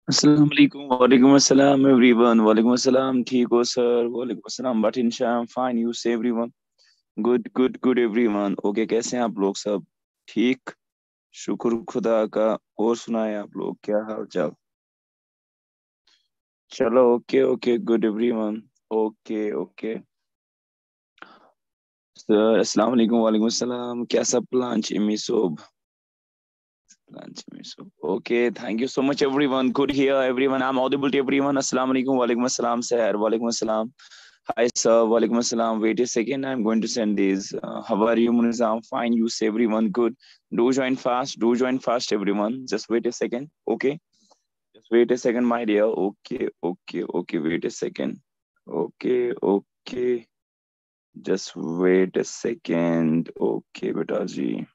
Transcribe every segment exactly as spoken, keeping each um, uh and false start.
अस्सलाम वालेकुम वालेकुम अस्सलाम एवरीवन वालेकुम अस्सलाम ठीक हो सर वालेकुम अस्सलाम बट इंशाल्लाह फाइन यू से everyone good good good everyone okay कैसे हैं आप लोग सब ठीक शुक्र खुदा का। और सुनाए आप लोग क्या हाल चाल। चलो okay okay good everyone. Okay okay sir अस्सलाम वालेकुम वालेकुम अस्सलाम कैसा प्लान चिमी सोब प्लान चिमी सोब okay thank you so much everyone good here everyone I am audible to everyone अस्सलाम वालेकुम वालेकुम अस्सलाम सर वालेकुम अस्सलाम। Hi, sir. Walaikum assalam. Wait a second. I'm going to send these. Uh, how are you, Munizam? Fine. You say everyone good. Do join fast. Do join fast, everyone. Just wait a second. Okay. Just wait a second, my dear. Okay. Okay. Okay. Wait a second. Okay. Okay. Just wait a second. Okay, beta ji.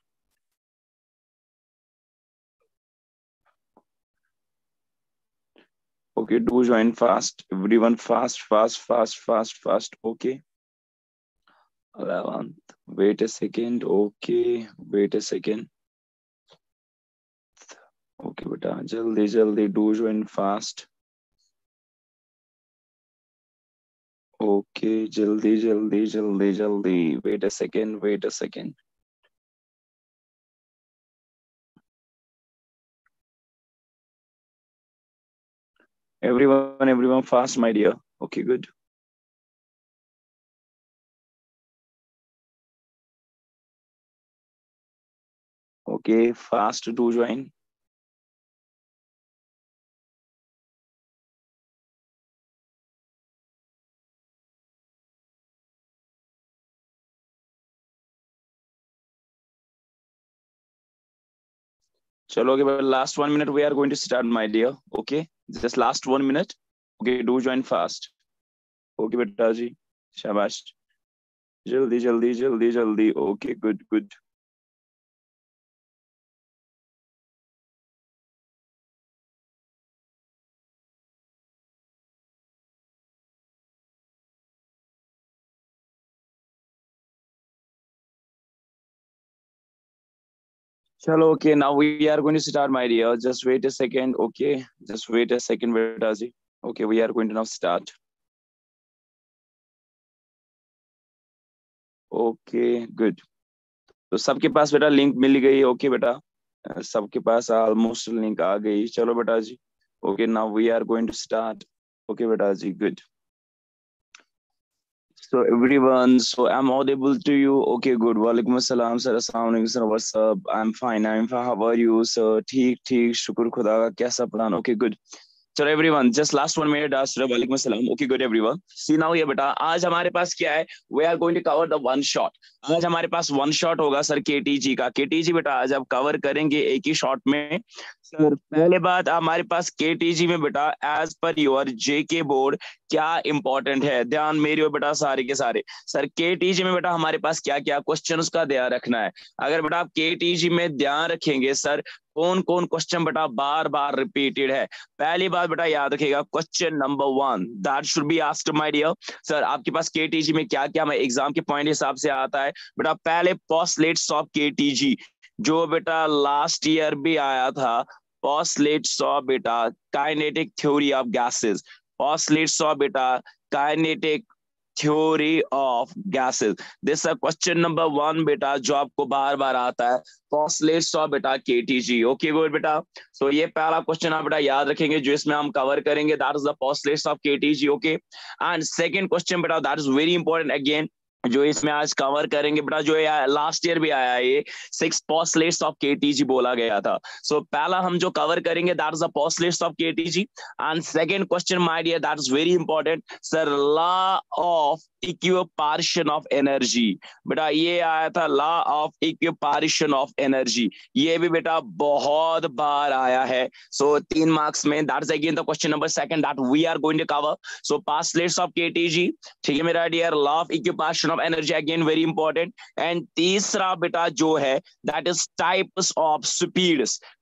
Okay. Do join fast. Everyone fast, fast, fast, fast, fast. Okay. eleventh. Wait a second. Okay. Wait a second. Okay बेटा जल्दी जल्दी do join fast. Okay जल्दी जल्दी जल्दी जल्दी wait a second wait a second. Everyone everyone fast my dear. Okay good. Okay fast do join. चलो okay last one minute we are going to start my dear. Okay just last one minute. Okay do join fast. Okay बेटा जी शाबाश। जल्दी जल्दी जल्दी जल्दी okay good good. चलो okay now we are going to start my dear just wait a second okay just wait a second बेटा जी। Okay we are going to now start. Okay good. तो सबके पास बेटा लिंक मिल गई okay बेटा। अ, सबके पास almost link आ गई चलो बेटा जी। Okay now we are going to start. Okay बेटा जी good. So everyone, so I'm audible to you. Okay, good. Walaikum assalam, sir. Assalamu alaikum, sir. What's up? I'm fine. I'm fine. How are you, sir? ठीक ठीक शुक्र खुदा का कैसा plan okay good. चलो everyone just last one minute आस्टर वालेकुम अस्सलाम okay good everyone see now ये बेटा आज हमारे पास क्या है। We are going to cover the one shot. आज हमारे पास वन शॉट होगा सर केटीजी का। केटीजी बेटा आज आप कवर करेंगे एक ही शॉट में। सर पहले बात हमारे पास केटीजी में बेटा as per your JK board क्या इंपॉर्टेंट है ध्यान मेरी और बेटा सारे के सारे। सर केटीजी में बेटा हमारे पास क्या क्या क्वेश्चन का ध्यान रखना है। अगर बेटा आप केटीजी में ध्यान रखेंगे सर कौन कौन क्वेश्चन बेटा बार बार रिपीटेड है। पहली बात बेटा याद रखिएगा question number one that should be asked my dear. Sir आपके पास केटीजी में क्या क्या मैं एग्जाम के पॉइंट हिसाब से आता है बेटा। पहले पोस्टलेट्स ऑफ केटीजी जो बेटा लास्ट ईयर भी आया था। पोस्टलेट्स ऑफ बेटा kinetic theory of gases. Postulates of बेटा kinetic theory of gases. This question number one बेटा जो आपको बार बार आता है। पोस्टलेट्स ऑफ बेटा केटीजी ओके गुड बेटा। सो ये पहला क्वेश्चन आप बेटा याद रखेंगे जो इसमें हम कवर करेंगे that is the postulates of KTG okay. And second question बेटा that is very important again जो इसमें आज कवर करेंगे बेटा जो लास्ट ईयर भी आया है ये सिक्स पोस्टलेट्स ऑफ केटीजी बोला गया था। सो so, पहला हम जो कवर करेंगे that is the postulates of KTG. And second question my dear that is very important sir law of equipartition of energy. बेटा ये आया था law of equipartition of energy. ये भी बेटा बहुत बार आया है। सो so, तीन मार्क्स में that is again the question number second that we are going to cover. So postulates of KTG ठीक है मेरा dear law of equipartition of energy again very important. And तीसरा बेटा जो है that is types of speeds.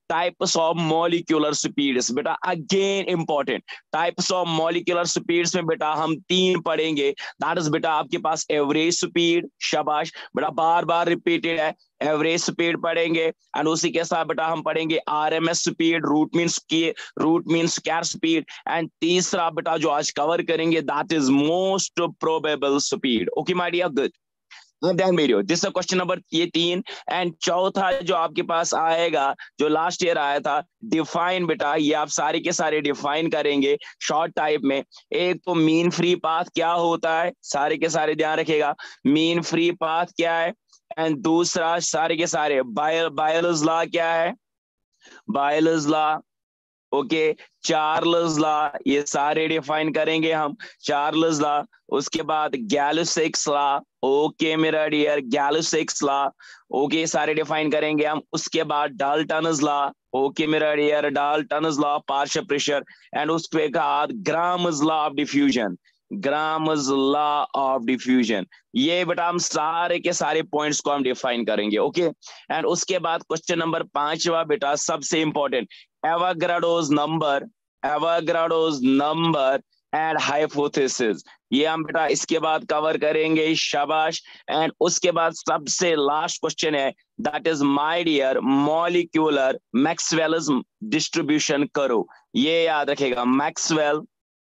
Types of molecular speeds बेटा again important, types of molecular speeds में बेटा हम तीन पढ़ेंगे, दैट इज बेटा आपके पास एवरेज स्पीड, शाबाश बेटा बार बार रिपीटेड है, एवरेज स्पीड पढ़ेंगे एंड उसी के साथ बेटा हम पढ़ेंगे आरएमएस स्पीड, रूट मींस की root means square speed and तीसरा बेटा जो आज कवर करेंगे that is most probable speed. Okay my dear, good, ध्यान मेरियो, दिस इज क्वेश्चन नंबर ये तीन एंड चौथा जो आपके पास आएगा जो लास्ट ईयर आया था डिफाइन बेटा, ये आप सारे के सारे डिफाइन करेंगे शॉर्ट टाइप में। एक तो मीन फ्री पाथ क्या होता है, सारे के सारे ध्यान रखेगा, मीन फ्री पाथ क्या है एंड दूसरा सारे के सारे बायलर्स लॉ क्या है, Boyle's law, okay, Charles law, ये सारे डिफाइन करेंगे हम, चार्ल्स लॉ, उसके बाद गैलो-सिक्स लॉ, ओके मेरा डियर, गैलो-सिक्स लॉ, ओके सारे डिफाइन करेंगे हम, उसके बाद डाल्टन्स लॉ, ओके मेरा dear, Dalton's law partial pressure and उसके बाद Graham's law of diffusion, Graham's law of diffusion, ये बेटा हम सारे के सारे पॉइंट्स को हम डिफाइन करेंगे। ओके एंड उसके बाद क्वेश्चन नंबर पांचवा बेटा सबसे important, Avogadro's number, Avogadro's number and hypothesis, ये हम बेटा इसके बाद कवर करेंगे, शाबाश। एंड उसके बाद सबसे लास्ट क्वेश्चन है that is my dear molecular Maxwell's distribution करो, ये याद रखेगा, Maxwell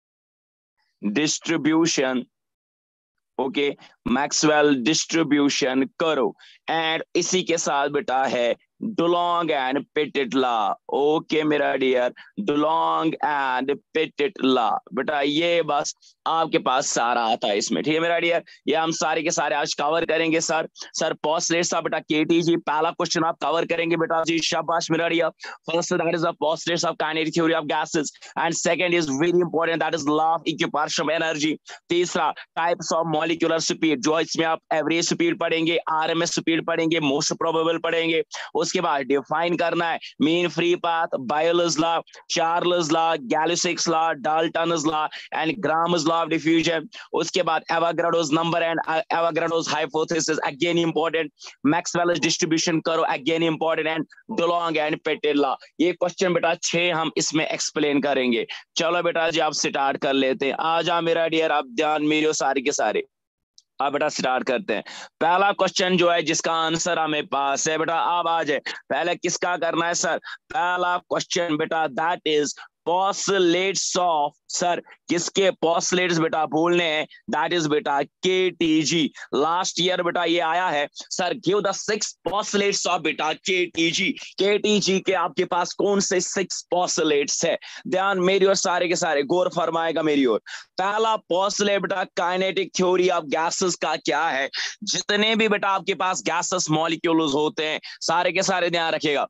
distribution, okay Maxwell distribution करो एंड इसी के साथ बेटा है Dulong and Petit law, okay मेरा dear, Dulong and Petit law, बेटा ये बस आपके पास सारा आता है इसमें, ठीक है मेरा डियर, ये हम सारे के सारे आज कवर करेंगे। सर सर पोस्टलेट्स ऑफ बेटा केटीजी, पहला क्वेश्चन आप कवर करेंगे बेटा जी, शाबाश मेरा dear, first that is the postulates of kinetic theory of gases and second is very important that is law of equipartial energy, तीसरा टाइप्स ऑफ मॉलिक्यूलर स्पीड, जो इसमें आप एवरेज स्पीड पढ़ेंगे, आरएमएस स्पीड पढ़ेंगे, मोस्ट प्रोबेबल पढ़ेंगे, उसके बाद define करना है mean free path, Boyle's law, Charles law, गैलो-सिक्स law, Dalton's law and Graham's law of diffusion, उसके बाद Avogadro's number and Avogadro's hypothesis again important, Maxwell's distribution करो again important and Dulong and Petit law, ये question बेटा छह हम इसमें explain करेंगे। चलो बेटा जी आप स्टार्ट कर लेते हैं, आ जा मेरा डियर, आप ध्यान मेरे सारे के सारे, अब बेटा स्टार्ट करते हैं। पहला क्वेश्चन जो है जिसका आंसर हमें पास है बेटा, अब आ जाए, पहले किसका करना है सर, पहला क्वेश्चन बेटा that is postulates of, sir किसके पोस्टलेट्स बेटा बोलने हैं, दैट इज बेटा केटीजी, लास्ट ईयर बेटा ये आया है, sir give the six postulates of बेटा केटीजी, केटीजी के आपके पास कौन से सिक्स पोस्टलेट्स है, ध्यान मेरी और सारे के सारे गौर फरमाएगा मेरी ओर। पहला पोस्टलेट बेटा काइनेटिक थ्योरी ऑफ गैसेस का क्या है, जितने भी बेटा आपके पास गैसेस मॉलिक्यूल्स होते हैं सारे के सारे ध्यान रखिएगा,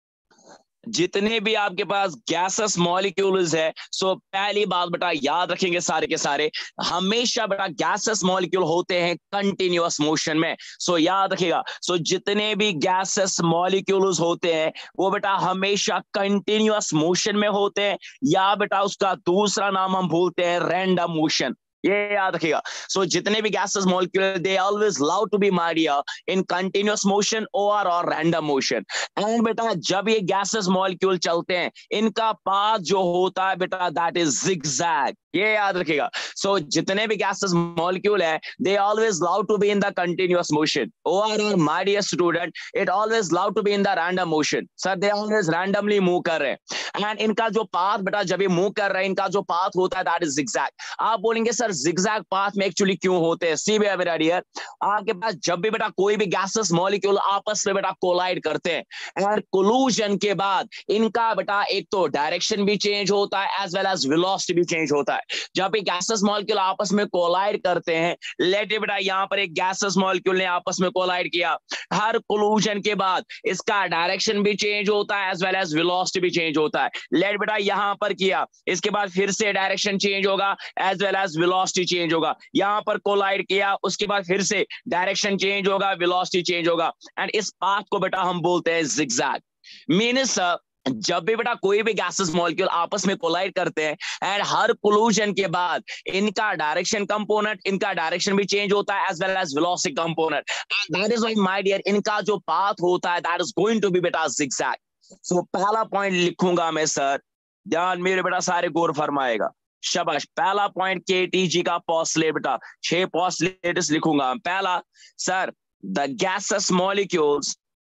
जितने भी आपके पास गैसेस मॉलिक्यूल्स है, सो पहली बात बेटा याद रखेंगे सारे के सारे, हमेशा बेटा गैसेस मॉलिक्यूल होते हैं कंटिन्यूअस मोशन में, सो याद रखिएगा, सो जितने भी गैसेस मॉलिक्यूल्स होते हैं वो बेटा हमेशा कंटिन्यूअस मोशन में होते हैं, या बेटा उसका दूसरा नाम हम बोलते हैं रैंडम मोशन, ये याद रखिएगा। सो so, जितने भी gases molecule they always love to be my dear in continuous motion और और रैंडम मोशन, एंड बेटा जब ये गैसेस मॉलिक्यूल चलते हैं इनका पाथ जो होता है बेटा दैट इज जिगजैग, ये याद रखिएगा। सो so, जितने भी गैसेस मॉलिक्यूल है they always love to be in the continuous motion, और और my dear student it always love to be in the random motion, sir they always randomly move कर रहे हैं एंड इनका जो पाथ बेटा जब ये मूव कर रहे हैं इनका जो पाथ होता है दैट इज जिगजैग। आप बोलेंगे सर जिगजैग पाथ में एक्चुअली क्यों होते हैं, सी बेटा डियर, आपके पास जब भी बेटा कोई भी गैसेस मॉलिक्यूल आपस में बेटा कोलाइड करते हैं और कोलूजन के बाद इनका बेटा एक तो डायरेक्शन भी चेंज होता है एज वेल एज वेलोसिटी भी चेंज होता है। जब भी गैसेस मॉलिक्यूल आपस में कोलाइड करते हैं, लेट बेटा यहां पर एक गैसेस मॉलिक्यूल ने आपस में कोलाइड किया, हर कोलूजन के बाद इसका डायरेक्शन भी चेंज होता है एज वेल एज वेलोसिटी भी चेंज होता है, लेट बेटा यहां पर किया, इसके बाद फिर से डायरेक्शन चेंज होगा as well as velocity change होगा, यहां पर कोलाइड किया उसके बाद फिर से डायरेक्शन चेंज होगा, वेलोसिटी चेंज होगा, एंड इस पाथ को बेटा हम बोलते हैं जिगजैग। मींस जब भी बेटा कोई भी गैसेस मॉलिक्यूल आपस में कोलाइड करते हैं एंड हर कोलूजन के बाद इनका डायरेक्शन कंपोनेंट इनका डायरेक्शन भी चेंज होता है as well as velocity component, that is why my dear इनका जो पाथ होता है that is going to be बेटा जिगजैग। सो पहला पॉइंट लिखूंगा मैं सर, ध्यान मेरे बेटा सारे गौर फरमाएगा, शाबाश। पहला पॉइंट केटीजी का पोस्टलेट बेटा, छह पोस्टलेट्स लिखूंगा। पहला sir, the gases molecules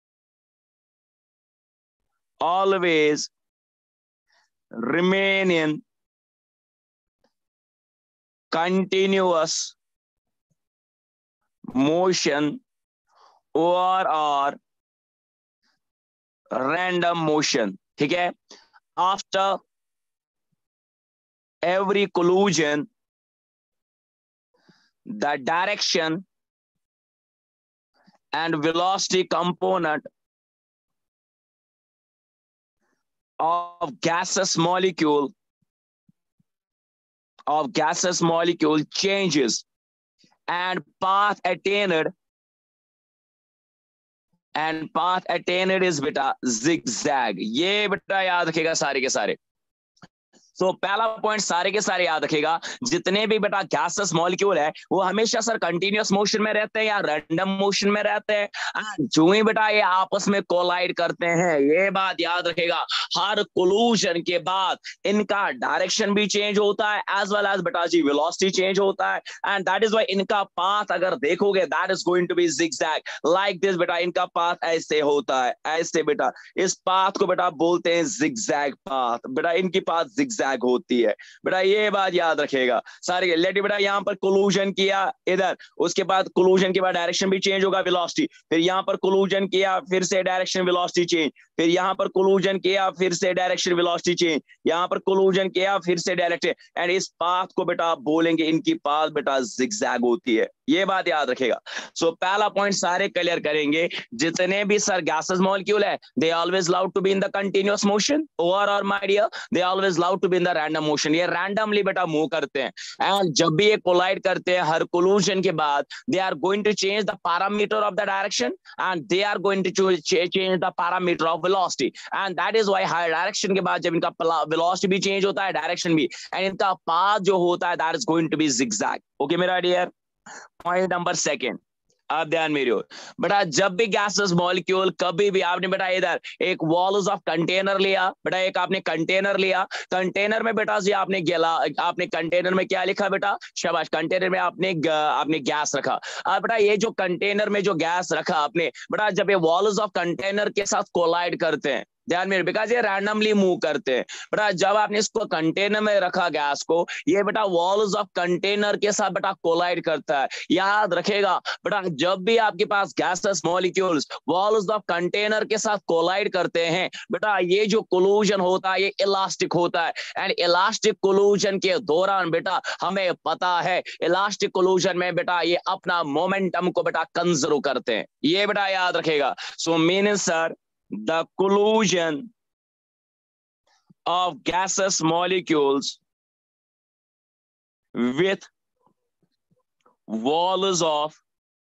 always remain in continuous motion or or random motion, ठीक है। After every collision, the direction and velocity component of gaseous molecule of gaseous molecule changes and path attained and path attained is बेटा zigzag। ये बेटा याद रखेगा सारे के सारे। सो so, पहला पॉइंट सारे के सारे याद रखेगा, जितने भी बेटा गैसेस मॉलिक्यूल है वो हमेशा सर कंटिन्यूअस मोशन में रहते हैं या रैंडम मोशन में रहते हैं। जो ही बेटा ये आपस में कोलाइड करते हैं, ये बात याद रखेगा, हर कोलूजन के बाद इनका डायरेक्शन भी चेंज होता है एज वेल एज बेटा जी वेलोसिटी चेंज होता है। एंड दैट इज व्हाई इनका पाथ अगर देखोगे that is going to be zigzag like this. बेटा इनका पाथ ऐसे होता है, ऐसे बेटा इस पाथ को बेटा बोलते हैं जिगजैग पाथ। बेटा इनकी पाथ जिगजैग होती है, बेटा ये बात याद रखेगा सारे। लेट बेटा यहां पर कोलूजन किया इधर, उसके बाद कोलूजन के बाद डायरेक्शन भी चेंज होगा वेलोसिटी, फिर यहां पर कोलूजन किया फिर से डायरेक्शन वेलोसिटी चेंज, फिर यहां पर कोलूजन किया फिर से डायरेक्शन वेलोसिटी चेंज, यहां पर कोलूजन किया फिर से डायरेक्शन। एंड इस पाथ को बेटा बोलेंगे इनकी पाथ बेटा जिगजैग होती है, ये बात याद रखेगा। सो so, पहला पॉइंट सारे क्लियर करेंगे, जितने भी सर गैसेस मॉलिक्यूल है they always love to be in the continuous motion और और my dear they always love to be in the random motion. ये रैंडमली बेटा मूव करते हैं एंड जब भी ये कोलाइड करते हैं हर कोलूजन के बाद they are going to change the parameter of the direction and they are going to change the parameter of velocity. And that is why high direction के बाद जब इनका वेलोसिटी भी चेंज होता है डायरेक्शन भी, एंड इनका पाथ जो होता है that is going to be zigzag. Okay मेरा डियर, पॉइंट नंबर सेकेंड, आप ध्यान मेरी ओर। बेटा जब भी गैसेस मॉलिक्यूल कभी भी आपने बेटा इधर एक वॉल्स ऑफ कंटेनर लिया, बेटा एक आपने कंटेनर लिया, कंटेनर में बेटा जी आपने गला आपने कंटेनर में क्या लिखा बेटा, शाबाश, कंटेनर में आपने आपने गैस रखा। अब बेटा ये जो कंटेनर में जो गैस रखा आपने, बेटा जब ये वॉल्स ऑफ कंटेनर के साथ कोलाइड करते हैं, ध्यान में, बिकॉज ये रैंडमली मूव करते हैं, बेटा जब आपने इसको कंटेनर में रखा गैस को, ये बेटा वॉल्स ऑफ कंटेनर के साथ बेटा कोलाइड करता है। याद रखेगा बेटा जब भी आपके पास gases molecules walls of container के साथ कोलाइड करते हैं, बेटा ये जो कोलूजन होता है ये इलास्टिक होता है। एंड इलास्टिक कोलूजन के दौरान बेटा हमें पता है इलास्टिक कोलूजन में बेटा ये अपना मोमेंटम को बेटा कंजर्व करते हैं, ये बेटा याद रखेगा। So mean sir the collision of gaseous molecules with walls of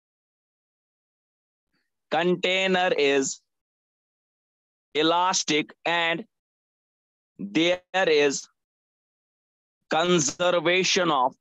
container is elastic and there is conservation of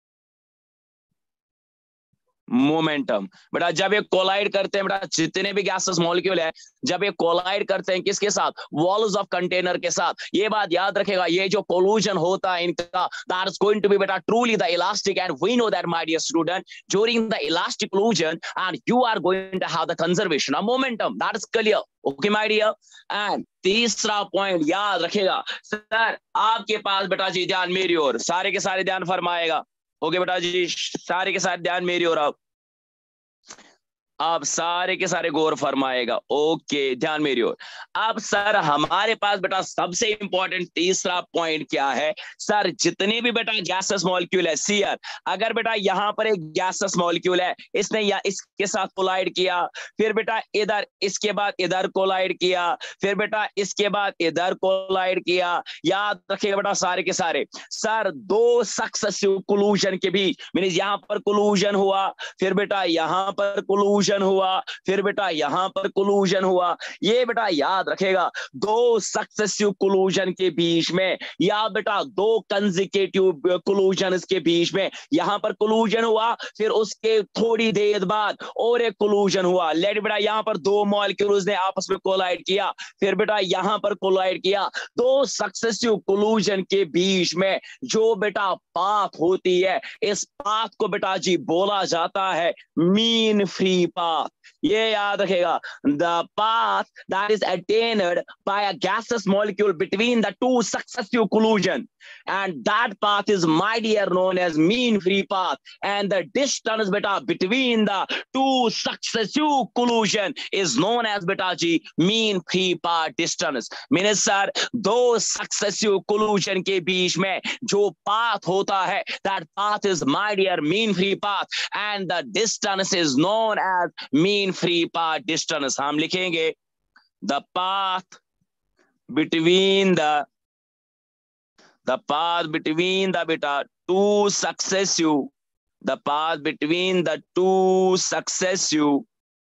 momentum. बेटा जब ये कोलाइड करते हैं, बेटा जितने भी गैसेस मॉलिक्यूल है जब ये कोलाइड करते हैं किसके साथ, वॉल्स ऑफ कंटेनर के साथ, ये बात याद रखेगा ये जो कोलूजन होता है इनका that is going to be बेटा truly the elastic. And we know that my dear student during the elastic collision and you are going to have the conservation of momentum, that is clear. Okay my dear. And तीसरा point याद रखेगा sir आपके पास बेटा जी, ध्यान मेरी ओर, सारे के सारे ध्यान फरमाएगा। ओके बेटा जी, सारे के सारे ध्यान मेरी ओर, आप आप सारे के सारे गौर फरमाएगा। ओके ध्यान मेरी ओर। अब सर हमारे पास बेटा सबसे इंपॉर्टेंट तीसरा पॉइंट क्या है सर, जितने भी बेटा गैसेस मॉलिक्यूल है, सीआर अगर बेटा यहां पर एक गैसेस मॉलिक्यूल है, इसने या इसके साथ कोलाइड किया, फिर बेटा इधर इसके बाद इधर कोलाइड किया, फिर बेटा इसके बाद इधर कोलाइड किया, याद रखिएगा बेटा सारे के सारे सर दो सक्सेसिव कोलूजन के बीच, मींस यहां पर कोलूजन हुआ, फिर बेटा यहां पर कोलूजन हुआ, फिर बेटा यहां पर कोलूजन हुआ, ये बेटा याद याद रखेगा दो सक्सेसिव कोलूजन के बीच में या बेटा दो कंसेक्यूटिव कोलूजन के बीच में, यहां पर कोलूजन हुआ, फिर उसके थोड़ी देर बाद और एक कोलूजन हुआ। लेट बेटा यहां पर दो मॉलिक्यूल्स ने आपस में कोलाइड किया, फिर बेटा यहां पर कोलाइड किया। दो सक्सेसिव कोलूजन के बीच में जो बेटा पाथ होती है, इस पाथ को बेटा जी बोला जाता है मीन फ्री पाथ। ये याद रखेगा, the path that is attend by a gaseous molecule between the two successive collision, and that path is my dear known as mean free path, and the distance beta between the two successive collision is known as beta जी mean free path distance। मैंने sir दो successive collision के बीच में जो path होता है, that path is my dear mean free path, and the distance is known as mean free path distance। हम लिखेंगे the path between the the path between the beta two successive the path between the two successive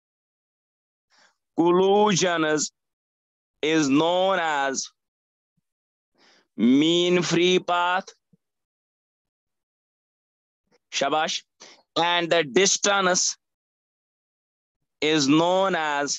collisions is known as mean free path, shabash, and the distance is known as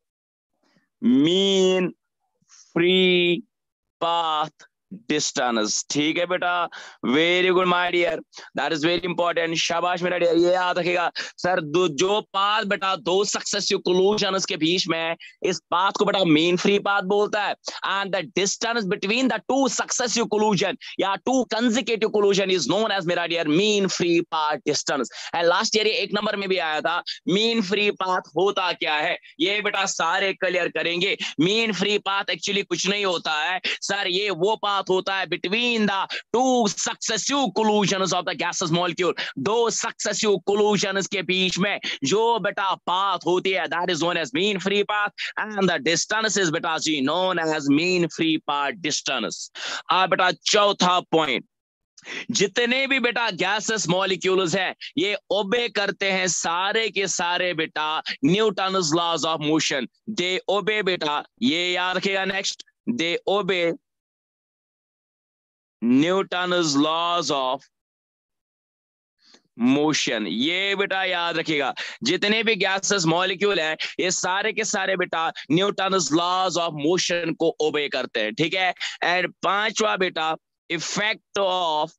mean free path distance। ठीक है बेटा, very good my dear, that is very important. शाबाश मेरा dear, ये याद रखेगा sir जो path बेटा दो सक्सेसिव कोलूजन्स के बीच में, इस पाथ को बेटा मीन फ्री पाथ बोलता है, and the distance between the two successive collision या two consecutive collision is known as मेरा dear mean free path distance. And last year ये एक नंबर में भी आया था, मीन फ्री पाथ होता क्या है, ये बेटा सारे क्लियर करेंगे। मीन फ्री पाथ एक्चुअली कुछ नहीं होता है सर, ये वो पाथ होता है between the two successive collisions of the gases molecule, दो सक्सेसिव कोलूजन्स के बीच में जो बेटा पाथ होती है, that is known as mean free path, and the distance is बेटा जी known as mean free path distance. अब बेटा चौथा पॉइंट, जितने भी बेटा गैसेस मॉलिक्यूल्स हैं ये ओबे करते हैं सारे के सारे बेटा Newton's laws of motion. They obey बेटा, ये याद रखेगा नेक्स्ट, दे ओबे न्यूटन्स लॉज ऑफ मोशन। ये बेटा याद रखिएगा, जितने भी गैसेस मॉलिक्यूल हैं ये सारे के सारे बेटा न्यूटन्स लॉज ऑफ मोशन को ओबे करते हैं। ठीक है, एंड पांचवा बेटा effect of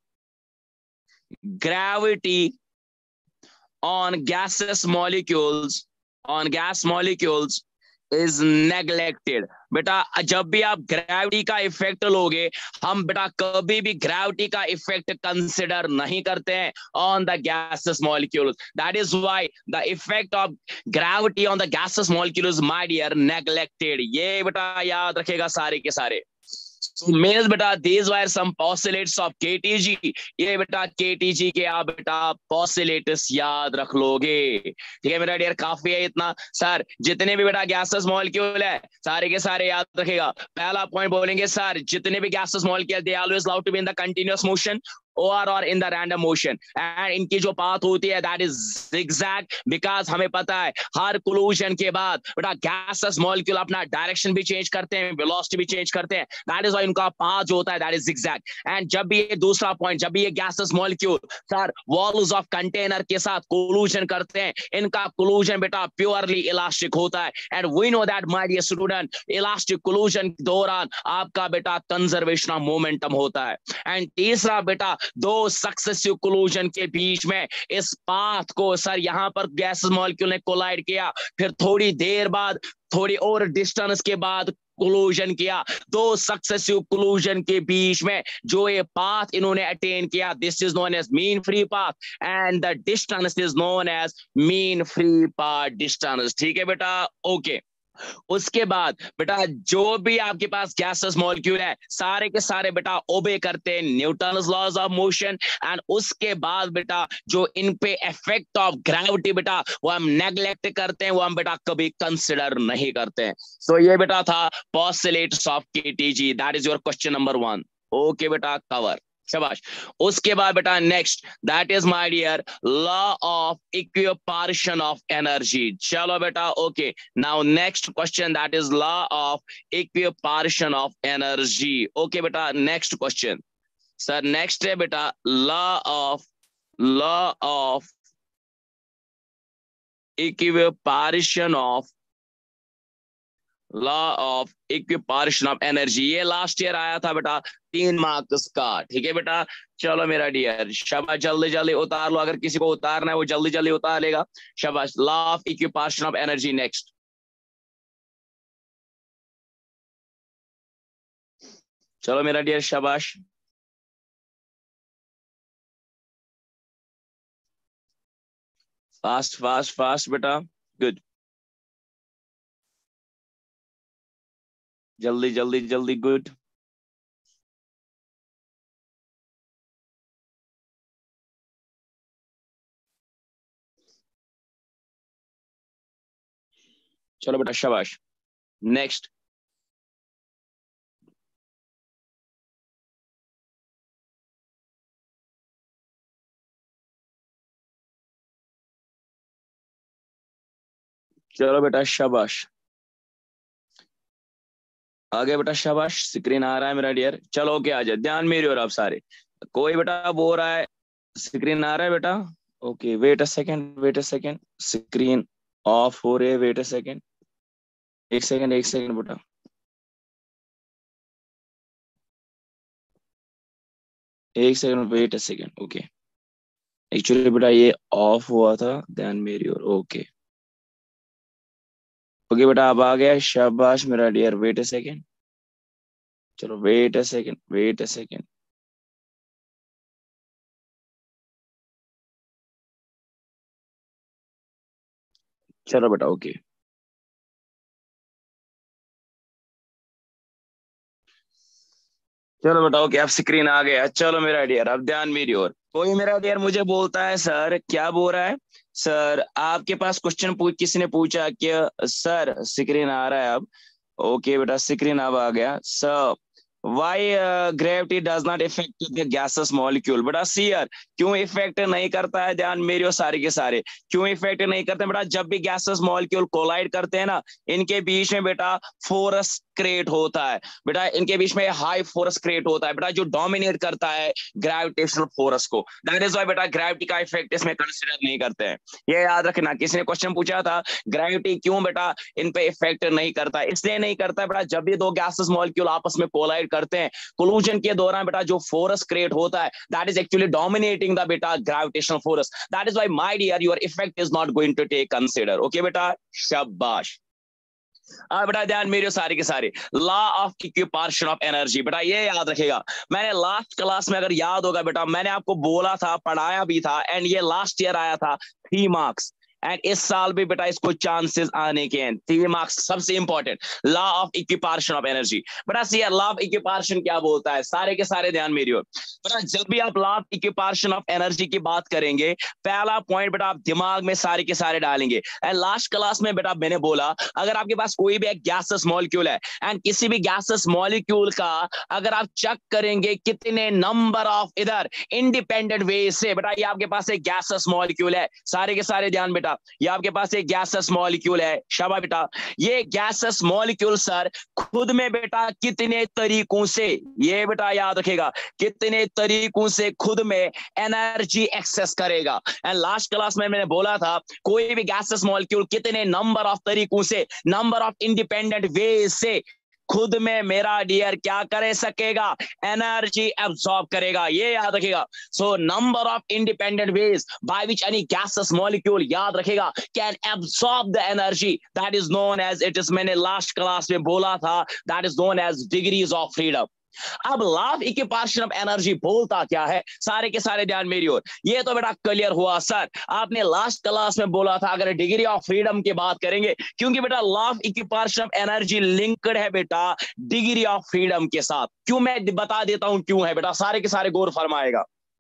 gravity on gases molecules on gas molecules is neglected. बेटा जब भी आप ग्रेविटी का इफेक्ट लोगे, हम बेटा कभी भी ग्रेविटी का इफेक्ट कंसिडर नहीं करते हैं on the gases molecules. That is why the effect of gravity on the gases molecules my dear neglected. ये बेटा याद रखेगा सारे के सारे। So means बेटा these were some postulates of K T G। ये बेटा K T G के आप बेटा postulates याद रख लोगे। ठीक है मेरा डियर, काफी है इतना सर। जितने भी बेटा गैसेस मॉलिक्यूल है सारे के सारे याद रखेगा। पहला पॉइंट बोलेंगे सर, जितने भी gases molecule they always love to be in the continuous motion or or in the random motion, and इनकी जो पाथ होती है that is zigzag, because हमें पता है हर collision के बाद बेटा gaseous molecule अपना डायरेक्शन भी चेंज करते हैं, वेलोसिटी भी चेंज करते हैं, that is why इनका पाथ जो होता है that is zigzag। and जब भी ये दूसरा पॉइंट, जब भी ये gaseous molecule sir walls of container के साथ collision करते हैं, इनका collision बेटा प्योरली इलास्टिक होता है, and we know that my dear student elastic collision के दौरान आपका बेटा कंजर्वेशन ऑफ मोमेंटम होता है। एंड तीसरा बेटा दो सक्सेसिव कोलूजन के बीच में इस पाथ को सर यहां पर गैस मॉलिक्यूल ने कोलाइड किया, फिर थोड़ी देर बाद थोड़ी और डिस्टेंस के बाद कोलूजन किया, दो सक्सेसिव कोलूजन के बीच में जो ये पाथ इन्होंने अटेन किया, this is known as mean free path, and the distance is known as mean free path distance. ठीक है बेटा, ओके okay. उसके बाद बेटा जो भी आपके पास गैसेस मॉलिक्यूल है सारे के सारे बेटा ओबे करते हैं Newton's laws of motion, and उसके बाद बेटा जो इन पे इफेक्ट ऑफ ग्रेविटी बेटा वो हम नेग्लेक्ट करते हैं, वो हम बेटा कभी कंसिडर नहीं करते हैं। सो so, ये बेटा था postulates of KTG, that is your question number one. Okay बेटा, कवर। शाबाश। उसके बाद बेटा next that is my dear law of equipartition of energy. चलो बेटा okay, now next question that is law of equipartition of energy. Okay बेटा next question sir, next है बेटा law of law of equipartition of law of equipartition of energy. ये last year आया था बेटा तीन मार्क्स का, ठीक है बेटा। चलो मेरा डियर शाबाश, जल्दी जल्दी उतार लो, अगर किसी को उतारना है वो जल्दी जल्दी उतार लेगा। शाबाश, law of equipartition of energy next. चलो मेरा डियर शाबाश, फास्ट फास्ट फास्ट बेटा, गुड, जल्दी जल्दी जल्दी, गुड। चलो बेटा शाबाश, नेक्स्ट। चलो बेटा शाबाश, आगे बेटा शाबाश, स्क्रीन आ रहा है मेरा डियर। चलो ओके आ जाए, ध्यान मेरी और आप सारे। कोई बेटा बोल रहा है स्क्रीन आ रहा है बेटा? Okay wait a second, wait a second, screen off हो रही है, वेट अ सेकंड, एक सेकंड एक सेकंड बेटा। एक second wait a second, okay. Actually बेटा ये ऑफ हुआ था, ध्यान मेरी और। ओके ओके बेटा अब आ गया, शाबाश मेरा डियर, वेट अ सेकंड। चलो wait a second, wait a second. चलो बेटा ओके, चलो बेटा ओके, अब स्क्रीन आ गया। चलो मेरा डियर अब ध्यान मेरी ओर। कोई मेरा डियर मुझे बोलता है सर, क्या बोल रहा है सर? आपके पास क्वेश्चन पूछ किसी ने पूछा कि सर, स्क्रीन आ रहा है अब? ओके बेटा स्क्रीन अब आ गया। Sir why uh, gravity does not affect the gaseous molecule? बेटा सी यार, क्यों इफेक्ट नहीं करता है? ध्यान मेरे और सारे के सारे, क्यों इफेक्ट नहीं करते बेटा? जब भी गैसेस मॉलिक्यूल कोलाइड करते हैं ना, इनके बीच में बेटा फोर्स क्रिएट होता है बेटा, इनके बीच में हाई फोर्स क्रिएट होता है बेटा, जो डोमिनेट करता है ग्रेविटेशनल फोर्स को। दैट इज व्हाई बेटा ग्रेविटी का इफेक्ट इसमें कंसिडर नहीं करते हैं। ये याद रखना, किसी ने क्वेश्चन पूछा था ग्रेविटी क्यों बेटा इन पे इफेक्ट नहीं करता? इसलिए नहीं करता बेटा, जब भी दो गैसेस मॉलिक्यूल आपस में कोलाइड करते हैं, कोलूजन के दौरान बेटा जो फोर्स क्रिएट होता है, that is actually dominating the बेटा gravitational force. That is why my dear your effect is not going to take consider. Okay बेटा शाबाश। हाँ बेटा ध्यान मेरे सारे के सारे, law of equipartition of energy बेटा ये याद रखेगा। मैंने लास्ट क्लास में अगर याद होगा बेटा, मैंने आपको बोला था, पढ़ाया भी था, एंड ये लास्ट ईयर आया था थ्री मार्क्स, एंड इस साल भी बेटा इसको चांसेस आने के हैं। थ्री मार्क्स सबसे important, law of equipartition of energy. बेटा सी लॉ ऑफ इक्विपार्शन क्या बोलता है? सारे के सारे ध्यान मेरी ओर। बेटा जब भी आप law of equipartition of energy की बात करेंगे, पहला पॉइंट बेटा आप दिमाग में सारे के सारे डालेंगे। एंड लास्ट क्लास में बेटा मैंने बोला, अगर आपके पास कोई भी एक गैसेस मॉलिक्यूल है, एंड किसी भी गैसेस मॉलिक्यूल का अगर आप चेक करेंगे कितने नंबर ऑफ इधर इंडिपेंडेंट वे से, बेटा ये आपके पास एक गैसेस मॉलिक्यूल है, सारे के सारे ध्यान बेटा, ये आपके पास एक गैसेस मॉलिक्यूल है। शाबाश बेटा, ये गैसेस मॉलिक्यूल सर खुद में बेटा कितने तरीकों से, ये बेटा याद रखेगा, कितने तरीकों से खुद में एनर्जी एक्सेस करेगा। एंड लास्ट क्लास में मैंने बोला था, कोई भी गैसेस मॉलिक्यूल कितने नंबर ऑफ तरीकों से, नंबर ऑफ इंडिपेंडेंट वे से खुद में मेरा डियर क्या करे सकेगा? एनर्जी एब्सॉर्ब करेगा, ये याद रखेगा। So number of independent ways by which any gases molecule, याद रखेगा, can absorb the energy, that is known as, it is, मैंने लास्ट क्लास में बोला था, that is known as degrees of freedom. अब law of equipartition of energy बोलता क्या है? सारे के सारे ध्यान मेरी ओर। ये तो बेटा क्लियर हुआ सर, आपने लास्ट क्लास में बोला था अगर डिग्री ऑफ फ्रीडम की बात करेंगे, क्योंकि बेटा law of equipartition of energy linked है बेटा डिग्री ऑफ फ्रीडम के साथ। क्यों, मैं बता देता हूं क्यों है बेटा, सारे के सारे गौर फरमाएगा।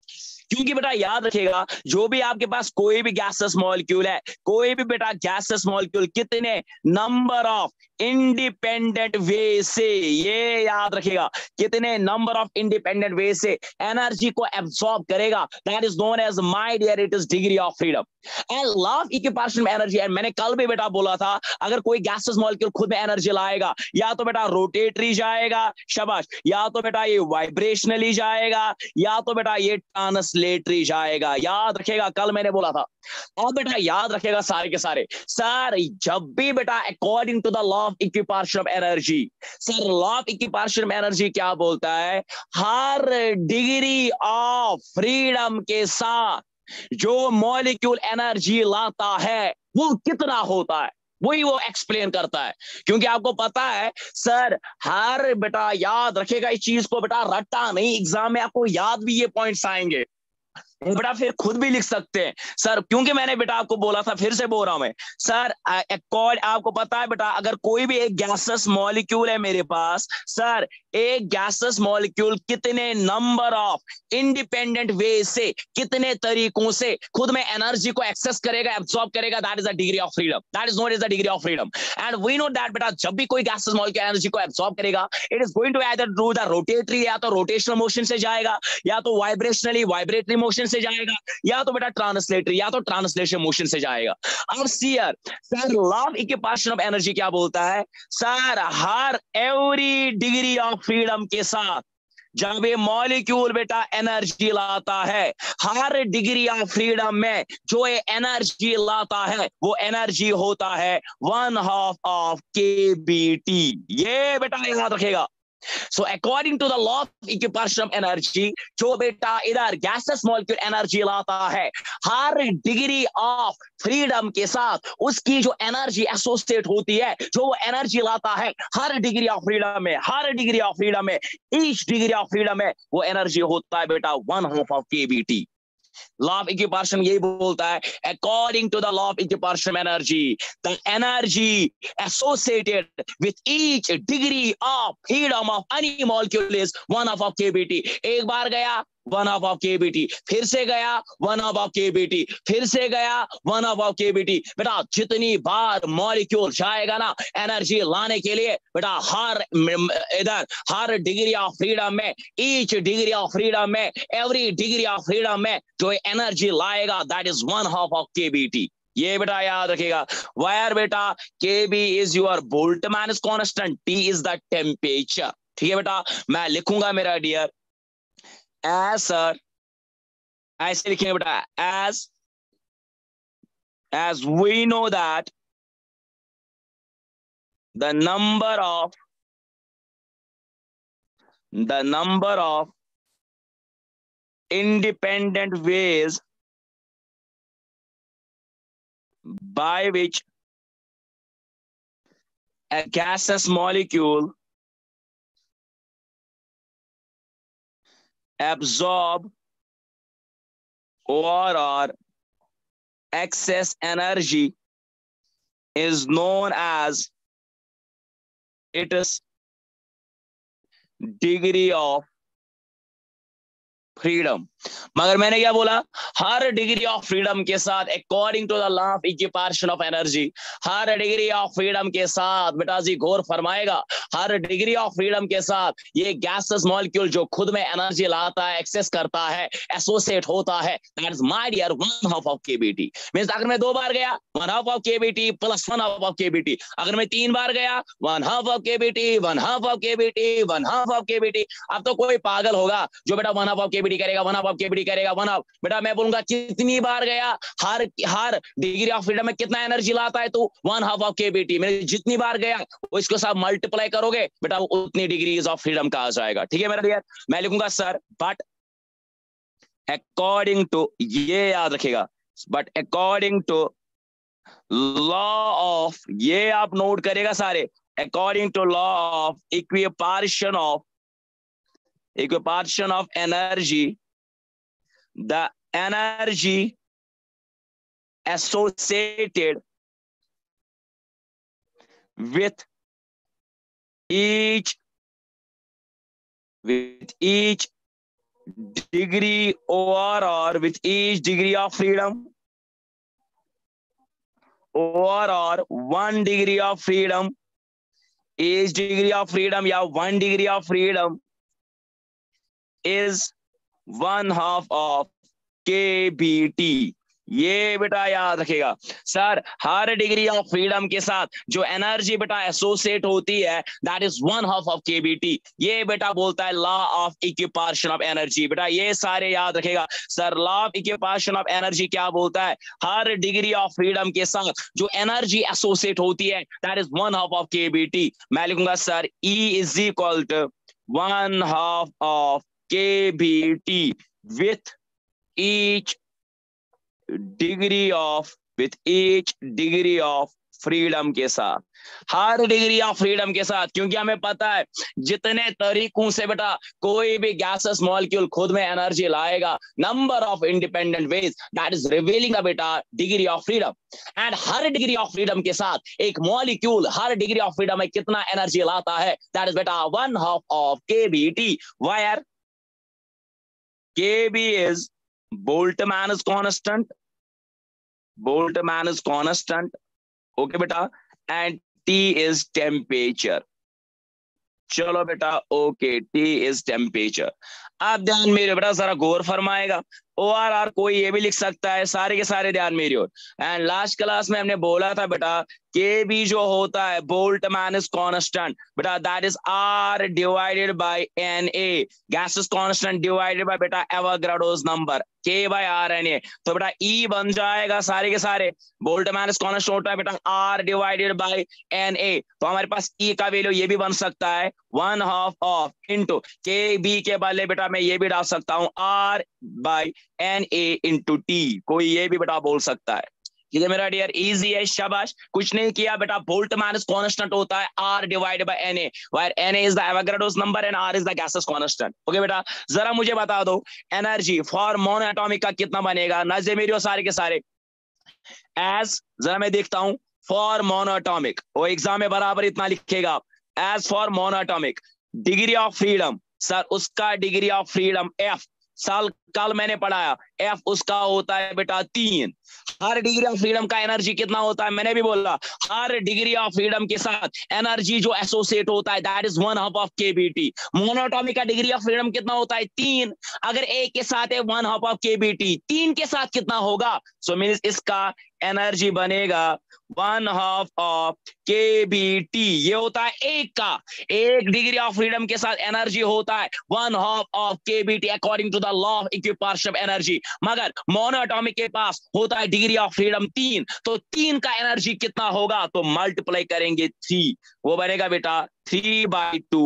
क्योंकि बेटा याद रखिएगा, जो भी आपके पास कोई भी गैसेस मॉलिक्यूल है, कोई भी बेटा गैसेस मॉलिक्यूल कितने नंबर ऑफ इंडिपेंडेंट वे से, ये याद रखिएगा, कितने नंबर ऑफ इंडिपेंडेंट वे से एनर्जी को एब्सॉर्ब करेगा, that is known as, my dear, it is degree of freedom and love equipartition energy. And मैंने कल भी बेटा बोला था, अगर कोई गैसेस मॉलिक्यूल खुद में एनर्जी लाएगा, या तो बेटा रोटेटरी जाएगा, शाबाश, या तो बेटा ये वाइब्रेशनली जाएगा, या तो बेटा ये ट्रांसलेटरी जाएगा। याद रखेगा, कल मैंने बोला था। और बेटा याद रखेगा सारे के सारे, सर जब भी बेटा according to the law of equipartition of energy, sir law of equipartition of energy क्या बोलता है, हर डिग्री ऑफ फ्रीडम के साथ जो मॉलिक्यूल एनर्जी लाता है वो कितना होता है, वही वो एक्सप्लेन करता है। क्योंकि आपको पता है सर, हर बेटा याद रखेगा इस चीज को, बेटा रट्टा नहीं, एग्जाम में आपको याद भी ये पॉइंट्स आएंगे, बेटा फिर खुद भी लिख सकते हैं सर। क्योंकि मैंने बेटा आपको बोला था, फिर से बोल रहा हूं मैं सर, अकॉर्ड आपको पता है बेटा, अगर कोई भी एक गैसेस मॉलिक्यूल है मेरे पास, सर एक गैसेस मॉलिक्यूल कितने नंबर ऑफ इंडिपेंडेंट वे से, कितने तरीकों से खुद में एनर्जी को एक्सेस करेगा, एब्सॉर्ब करेगा, that is the degree of freedom, that is known as the degree of freedom. And we know that बेटा, जब भी कोई गैसेस मॉलिक्यूल एनर्जी को एब्सॉर्ब करेगा, it is going to either do the rotatory, या तो rotational motion से जाएगा, या तो वाइब्रेशनली वाइब्रेटरी मोशन से जाएगा, या तो बेटा ट्रांसलेटरी, या तो ट्रांसलेशन मोशन से जाएगा। अब सीयर sir, law of equipartition of energy क्या बोलता है, सर हर एवरी डिग्री ऑफ फ्रीडम के साथ जब ये मॉलिक्यूल बेटा एनर्जी लाता है, हर डिग्री ऑफ फ्रीडम में जो ये एनर्जी लाता है वो एनर्जी होता है one half of K B T. ये बेटा याद रखेगा। So according to the law of equipartition of energy, जो बेटा इधर गैसेस मॉलिक्यूल एनर्जी लाता है, हर डिग्री ऑफ फ्रीडम के साथ उसकी जो एनर्जी एसोसिएट होती है, जो वो एनर्जी लाता है हर डिग्री ऑफ फ्रीडम में, हर डिग्री ऑफ फ्रीडम में, ईच डिग्री ऑफ फ्रीडम में वो एनर्जी होता है बेटा one half of K B T. Law of equipartition यही बोलता है, according to the law of equipartition energy, the energy associated with each degree of freedom of any molecule is one half of KBT. एक बार गया one half of KBT, फिर से गया one half of KBT, फिर से गया one half of KBT. बेटा जितनी बार मॉलिक्यूल जाएगा ना एनर्जी लाने के लिए, बेटा हर इधर हर डिग्री ऑफ फ्रीडम में, ईच डिग्री ऑफ फ्रीडम में, एवरी डिग्री ऑफ फ्रीडम में जो एनर्जी लाएगा that is one half of KBT. ये बेटा याद रखेगा। वायर बेटा K B is your Boltzmann is constant, T is the temperature. ठीक है बेटा, मैं लिखूंगा मेरा डियर as sir, ऐसे लिखेंगे बेटा, as as we know that the number of the number of independent ways by which a gaseous molecule absorb or or excess energy is known as its degree of freedom. मगर मैंने क्या बोला, हर degree of freedom के साथ according to the law of equipartition of energy, हर degree of freedom के साथ बेटा जी गौर फरमाएगा, हर डिग्री ऑफ फ्रीडम के साथ ये गैसेस मॉलिक्यूल जो खुद में एनर्जी लाता है, एक्सेस करता है, एसोसिएट होता है, that is my dear one half of KBT. Means अगर मैं दो बार गया one half of KBT plus one half of KBT, अगर मैं तीन बार गया one half of KBT, one half of KBT, one half of KBT. अब तो कोई पागल होगा जो बेटा वन हाफ ऑफ केबीटी करेगा, वन हाफ केबीटी करेगा, वन हाफ। बेटा मैं बोलूंगा कितनी बार गया, हर हर डिग्री ऑफ फ्रीडम में कितना एनर्जी लाता है तो वन हाफ ऑफ केबीटी। मैंने जितनी बार गया वो इसको साथ मल्टीप्लाई करोगे बेटा वो उतनी डिग्रीज ऑफ फ्रीडम का आ जाएगा। ठीक है मेरा डियर, मैं लिखूंगा सर बट अकॉर्डिंग टू, ये याद रखेगा, but according to law of, ये आप नोट करेगा सारे, according to law of equipartition of equipartition of energy, the energy associated with each with each degree O R R with each degree of freedom. O R R, one degree of freedom. Each degree of freedom या one degree of freedom is one half of K B T. ये बेटा याद रखेगा sir, हर degree of freedom के साथ जो energy बेटा एसोसिएट होती है that is one half of KBT. ये बेटा बोलता है law of equipartition of energy. बेटा ये सारे याद रखेगा sir. Law of equipartition of energy क्या बोलता है? हर डिग्री ऑफ फ्रीडम के साथ जो एनर्जी एसोसिएट होती है that is one half of KBT. मैं लिखूंगा sir E is equal to one half of KBT with each degree of with each degree of freedom के साथ. हर डिग्री ऑफ फ्रीडम के साथ, क्योंकि हमें पता है जितने तरीकों से बेटा कोई भी गैसेस मॉलिक्यूल खुद में एनर्जी लाएगा, number of independent ways that is revealing a बेटा डिग्री ऑफ फ्रीडम. एंड हर डिग्री ऑफ फ्रीडम के साथ एक मॉलिक्यूल हर डिग्री ऑफ फ्रीडम में कितना एनर्जी लाता है दैट इज बेटा one half of KBT. Where K B is Boltzmann is constant. Boltzmann is constant. Okay, beta. And T is temperature. चलो बेटा ओके, T is temperature. आप ध्यान मेरे बेटा जरा गौर फरमाएगा. ओ आर आर कोई ये भी लिख सकता है, सारे के सारे ध्यान मेरी ओर. एंड लास्ट क्लास में हमने बोला था बेटा के बी जो होता है बोल्टमैन इज कांस्टेंट बेटा that is R divided by N A. Gas is constant divided by बेटा एवोगाड्रोस नंबर के बाय आर एन ए. तो बेटा ई बन जाएगा सारे के सारे. बोल्टमैन इज कांस्टेंट होता है बेटा R divided by N A. तो हमारे पास ई का वैल्यू ये भी बन सकता है one half of into K B के बदले बेटा मैं ये भी डाल सकता हूं R by N A into T. कोई ये भी बेटा बोल सकता है. ठीक है मेरा डियर, इजी है, शाबाश. कुछ नहीं किया बेटा. बोल्टमैन इज कांस्टेंट होता है R divided by Na, where Na is the Avogadro's number and R is the gaseous constant. Okay बेटा, जरा मुझे बता दो एनर्जी फॉर मोनोएटॉमिक का कितना बनेगा. नजर मेरी और सारे के सारे एज जरा मैं देखता हूं फॉर मोनोएटॉमिक. वो एग्जाम में बराबर इतना लिखेगा as for monoatomic degree of freedom. Sir उसका डिग्री ऑफ फ्रीडम F साल कल मैंने पढ़ाया F उसका होता है बेटा तीन. हर डिग्री ऑफ फ्रीडम का एनर्जी कितना होता है मैंने भी बोला. हर डिग्री ऑफ फ्रीडम के साथ एनर्जी जो एसोसिएट होता है that is one half of KBT. Monoatomic का डिग्री ऑफ फ्रीडम कितना होता है तीन. अगर एक के साथ है वन हाफ ऑफ केबीटी, तीन के साथ कितना होगा. सो मींस इसका एनर्जी बनेगा वन हाफ ऑफ केबीटी. ये होता है एक का. एक डिग्री ऑफ फ्रीडम के साथ एनर्जी होता है one half of KBT according to the law of equipartition of energy. मगर मोनोएटॉमिक के पास होता है डिग्री ऑफ फ्रीडम तीन. तो तीन का एनर्जी कितना होगा तो मल्टीप्लाई करेंगे थ्री. वो बनेगा बेटा थ्री बाई टू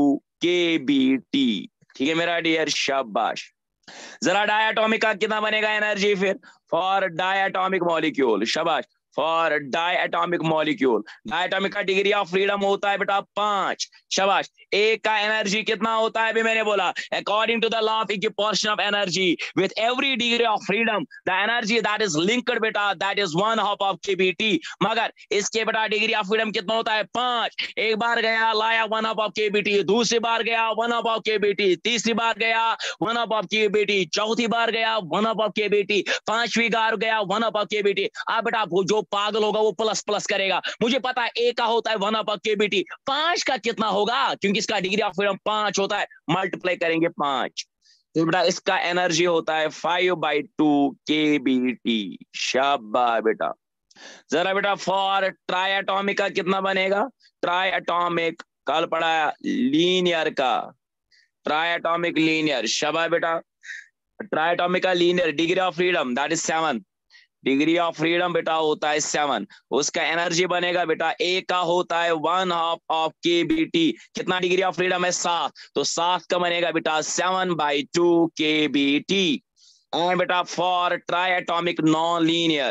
केबीटी. ठीक है मेरा डियर, शाबाश. जरा डायटोमिक का कितना बनेगा एनर्जी फिर फॉर डायटोमिक मॉलिक्यूल. शाबाश. फॉर डायटोमिक मॉलिक्यूल डायटोमिक का डिग्री ऑफ फ्रीडम होता है बेटा पांच. शाबाश. एक का एनर्जी कितना होता है अभी मैंने बोला according to the law of equipartition of energy with every degree of freedom the energy that is linked बेटा that is one half of KBT. मगर इसके बेटा डिग्री ऑफ फ्रीडम कितना होता है पांच. एक बार गया लाया वन हाफ ऑफ केबीटी, दूसरी बार गया वन हाफ ऑफ केबीटी, तीसरी बार गया वन हाफ ऑफ केबीटी, चौथी बार गया वन हाफ ऑफ केबीटी, पांचवी बार गया वन हाफ ऑफ केबीटी. अब बेटा जो पागल होगा वो प्लस प्लस करेगा. मुझे पता है ए का होता है वन हाफ ऑफ केबीटी, पांच का कितना होगा क्योंकि इसका डिग्री ऑफ फ्रीडम पांच होता है. मल्टीप्लाई करेंगे पांच. तो बेटा इसका एनर्जी होता है फाइव बाई टू केबीटी. शाबाश बेटा. जरा बेटा फॉर ट्राइएटॉमिक का कितना बनेगा. ट्राइएटॉमिक कल पढ़ाया लीनियर का. Triatomic linear. शाबाश बेटा. ट्राइएटॉमिक का linear degree of freedom that is seven. Degree of freedom बेटा होता है सेवन. उसका एनर्जी बनेगा बेटा ए का होता है वन हाफ ऑफ केबीटी. कितना डिग्री ऑफ फ्रीडम है सात. तो सात का बनेगा बेटा seven by two KBT. And बेटा for triatomic non linear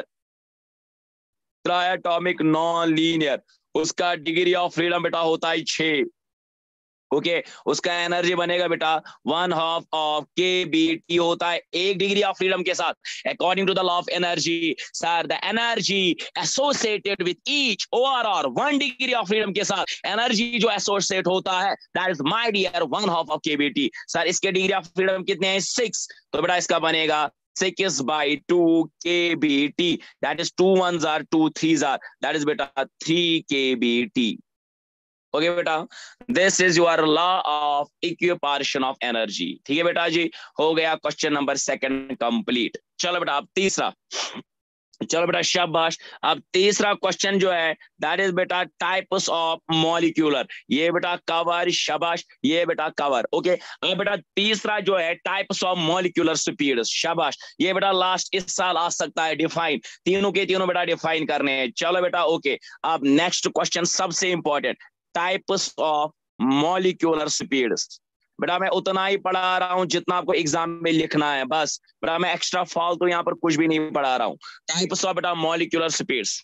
triatomic non linear उसका डिग्री ऑफ फ्रीडम बेटा होता है छह. ओके okay, उसका एनर्जी बनेगा बेटा one half of K B T होता है एक डिग्री ऑफ फ्रीडम के साथ according to the law of energy. Sir the energy associated with each O are R one degree of freedom के साथ एनर्जी जो एसोसिएट होता है that is my dear one half of K B T. Sir इसके degree of freedom कितने हैं six, तो बेटा इसका बनेगा six by two K B T that is two one जार टू थ्री जार दैट इज बेटा three K B T. Okay बेटा this is your law of equipartition of energy. ठीक है बेटा जी, हो गया क्वेश्चन नंबर सेकंड कंप्लीट। चलो बेटा अब तीसरा, चलो बेटा शाबाश। अब तीसरा क्वेश्चन जो है दैट इज बेटा टाइप्स ऑफ मॉलिक्यूलर, ये बेटा कवर, शाबाश ये बेटा कवर। ओके अब बेटा तीसरा जो है टाइप्स ऑफ मॉलिक्यूलर स्पीड्स, शाबाश ये बेटा लास्ट इस साल आ सकता है डिफाइन, तीनों के तीनों बेटा डिफाइन करने हैं। चलो बेटा ओके अब नेक्स्ट क्वेश्चन सबसे important, types of molecular speeds. बेटा मैं उतना ही पढ़ा रहा हूं जितना आपको एग्जाम में लिखना है, बस बेटा मैं एक्स्ट्रा फालतू यहाँ पर कुछ भी नहीं पढ़ा रहा हूं। टाइप्स ऑफ बेटा मॉलिक्यूलर स्पीड्स,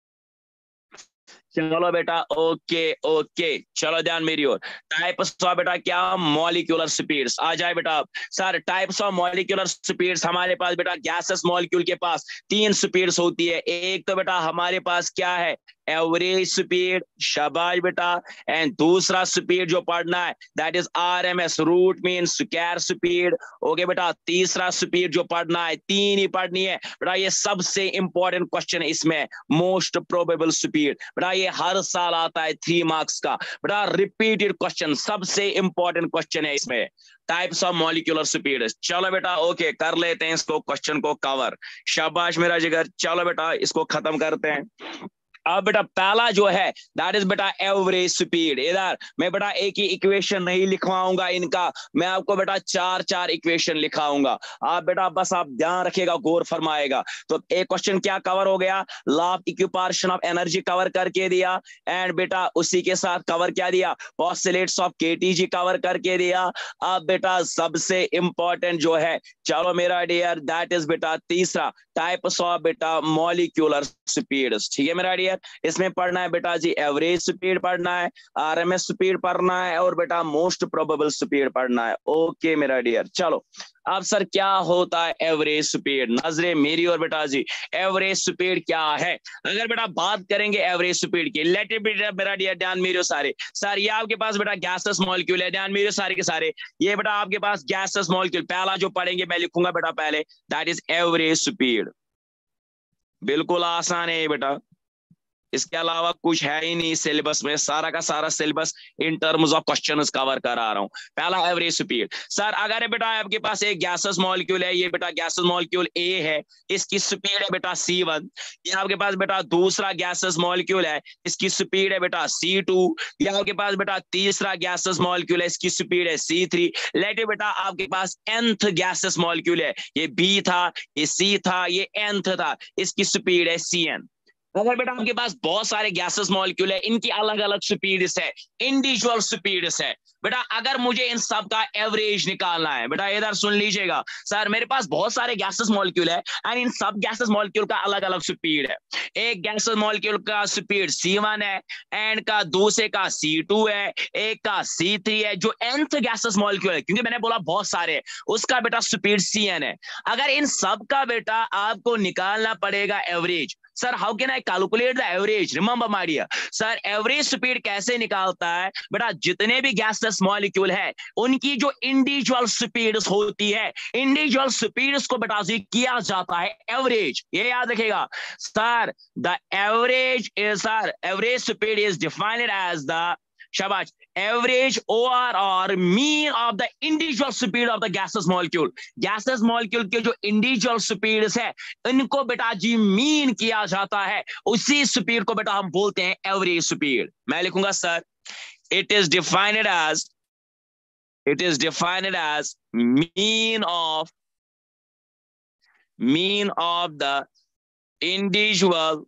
चलो बेटा ओके ओके चलो ध्यान मेरी ओर। टाइप्स ऑफ बेटा क्या मॉलिक्यूलर स्पीड्स, आ जाए बेटा। Sir types of molecular speeds हमारे पास बेटा गैसेस मॉलिक्यूल के पास तीन स्पीड्स होती है। एक तो बेटा हमारे पास क्या है एवरेज स्पीड, शाबाश बेटा, एंड दूसरा स्पीड जो पढ़ना है that is RMS root mean square speed. Okay बेटा तीसरा स्पीड जो पढ़ना है, तीन ही पढ़नी है बेटा, ये सबसे इंपॉर्टेंट क्वेश्चन है इसमें, मोस्ट प्रोबेबल स्पीड बेटा, ये हर साल आता है थ्री मार्क्स का बेटा, रिपीटेड क्वेश्चन, सबसे इंपॉर्टेंट क्वेश्चन है इसमें टाइप्स ऑफ मॉलिक्यूलर स्पीड। चलो बेटा ओके कर लेते हैं इसको क्वेश्चन को कवर, शाबाश मेरा जिगर। चलो बेटा इसको खत्म करते हैं। अब बेटा पहला जो है दैट इज बेटा एवरेज स्पीड। इधर मैं बेटा एक ही इक्वेशन नहीं लिखवाऊंगा इनका, मैं आपको बेटा चार चार इक्वेशन लिखाऊंगा, आप बेटा बस आप ध्यान रखिएगा, गौर फरमाएगा। तो एक क्वेश्चन क्या कवर हो गया, law of equipartition of energy cover करके दिया, एंड बेटा उसी के साथ कवर क्या दिया, पोस्टुलेट्स ऑफ केटीजी कवर करके दिया। अब बेटा सबसे इंपॉर्टेंट जो है, चलो मेरा डियर दैट इज बेटा तीसरा टाइप्स ऑफ बेटा मॉलिक्यूलर स्पीड्स। ठीक है मेरा डियर, इसमें पढ़ना है बेटा जी एवरेज स्पीड पढ़ना है, आरएमएस स्पीड पढ़ना है, और बेटा मोस्ट प्रोबेबल स्पीड पढ़ना है। ओके मेरा डियर चलो अब सर क्या होता है एवरेज स्पीड, नजरे मेरी और बेटा जी एवरेज स्पीड क्या है। अगर बेटा बात करेंगे एवरेज स्पीड की, लेट इट बी बेटा डियर ध्यान मेरे सारे, सर ये आपके पास बेटा गैसेस मॉलिक्यूल है, ध्यान मेरे सारे के सारे, ये बेटा आपके पास गैसेस मॉलिक्यूल, पहला जो पढ़ेंगे मैं लिखूंगा बेटा पहले दैट इज एवरेज स्पीड, बिल्कुल आसान है बेटा, इसके अलावा कुछ है ही नहीं सिलेबस में, सारा का सारा syllabus in terms of questions cover करा रहा हूं। पहला एवरेज स्पीड, सर अगर बेटा आपके पास एक गैसेस मॉलिक्यूल है, ये बेटा गैसेस मॉलिक्यूल ए है, इसकी स्पीड है बेटा सी वन, ये आपके पास बेटा दूसरा गैसेस मॉलिक्यूल है, इसकी स्पीड है बेटा सी टू, ये आपके पास बेटा तीसरा गैसेस मॉलिक्यूल है, इसकी स्पीड है सी थ्री, लेट इट बेटा आपके पास nth गैसेस मॉलिक्यूल है, ये बी था, ये सी था, ये nth था, इसकी स्पीड है सी एन। अगर बेटा आपके पास बहुत सारे गैसेस मॉलिक्यूल है, इनकी अलग अलग स्पीड्स है, इंडिविजुअल स्पीड्स है बेटा, अगर मुझे इन सब का एवरेज निकालना है बेटा, इधर सुन लीजिएगा, सर मेरे पास बहुत सारे गैसेस मॉलिक्यूल है एंड इन सब गैसेस मॉलिक्यूल का अलग अलग स्पीड है, एक गैसेस मॉलिक्यूल का स्पीड सी वन है, एंड का दूसरे का सी टू है, एक का सी थ्री है, जो nth गैसेस मॉलिक्यूल है, क्योंकि मैंने बोला बहुत सारे है, उसका बेटा स्पीड सी एन है। अगर इन सब का बेटा आपको निकालना पड़ेगा average, sir how can I calculate the average, remember my dear, sir average speed कैसे निकालता है बेटा, जितने भी गैसेस मॉलिक्यूल है उनकी जो इंडिविजुअल स्पीड्स होती है, इंडिविजुअल स्पीड्स को बेटा किया जाता है एवरेज, ये याद रखिएगा sir, the average is sir average speed is defined as the शाबाश average O R R mean of the individual speed of the gases molecule, gases molecule के जो इंडिविजुअल स्पीड्स है इनको बेटा जी मीन किया जाता है, उसी स्पीड को बेटा हम बोलते हैं एवरेज स्पीड। मैं लिखूंगा sir it is defined as it is defined as mean of mean of the individual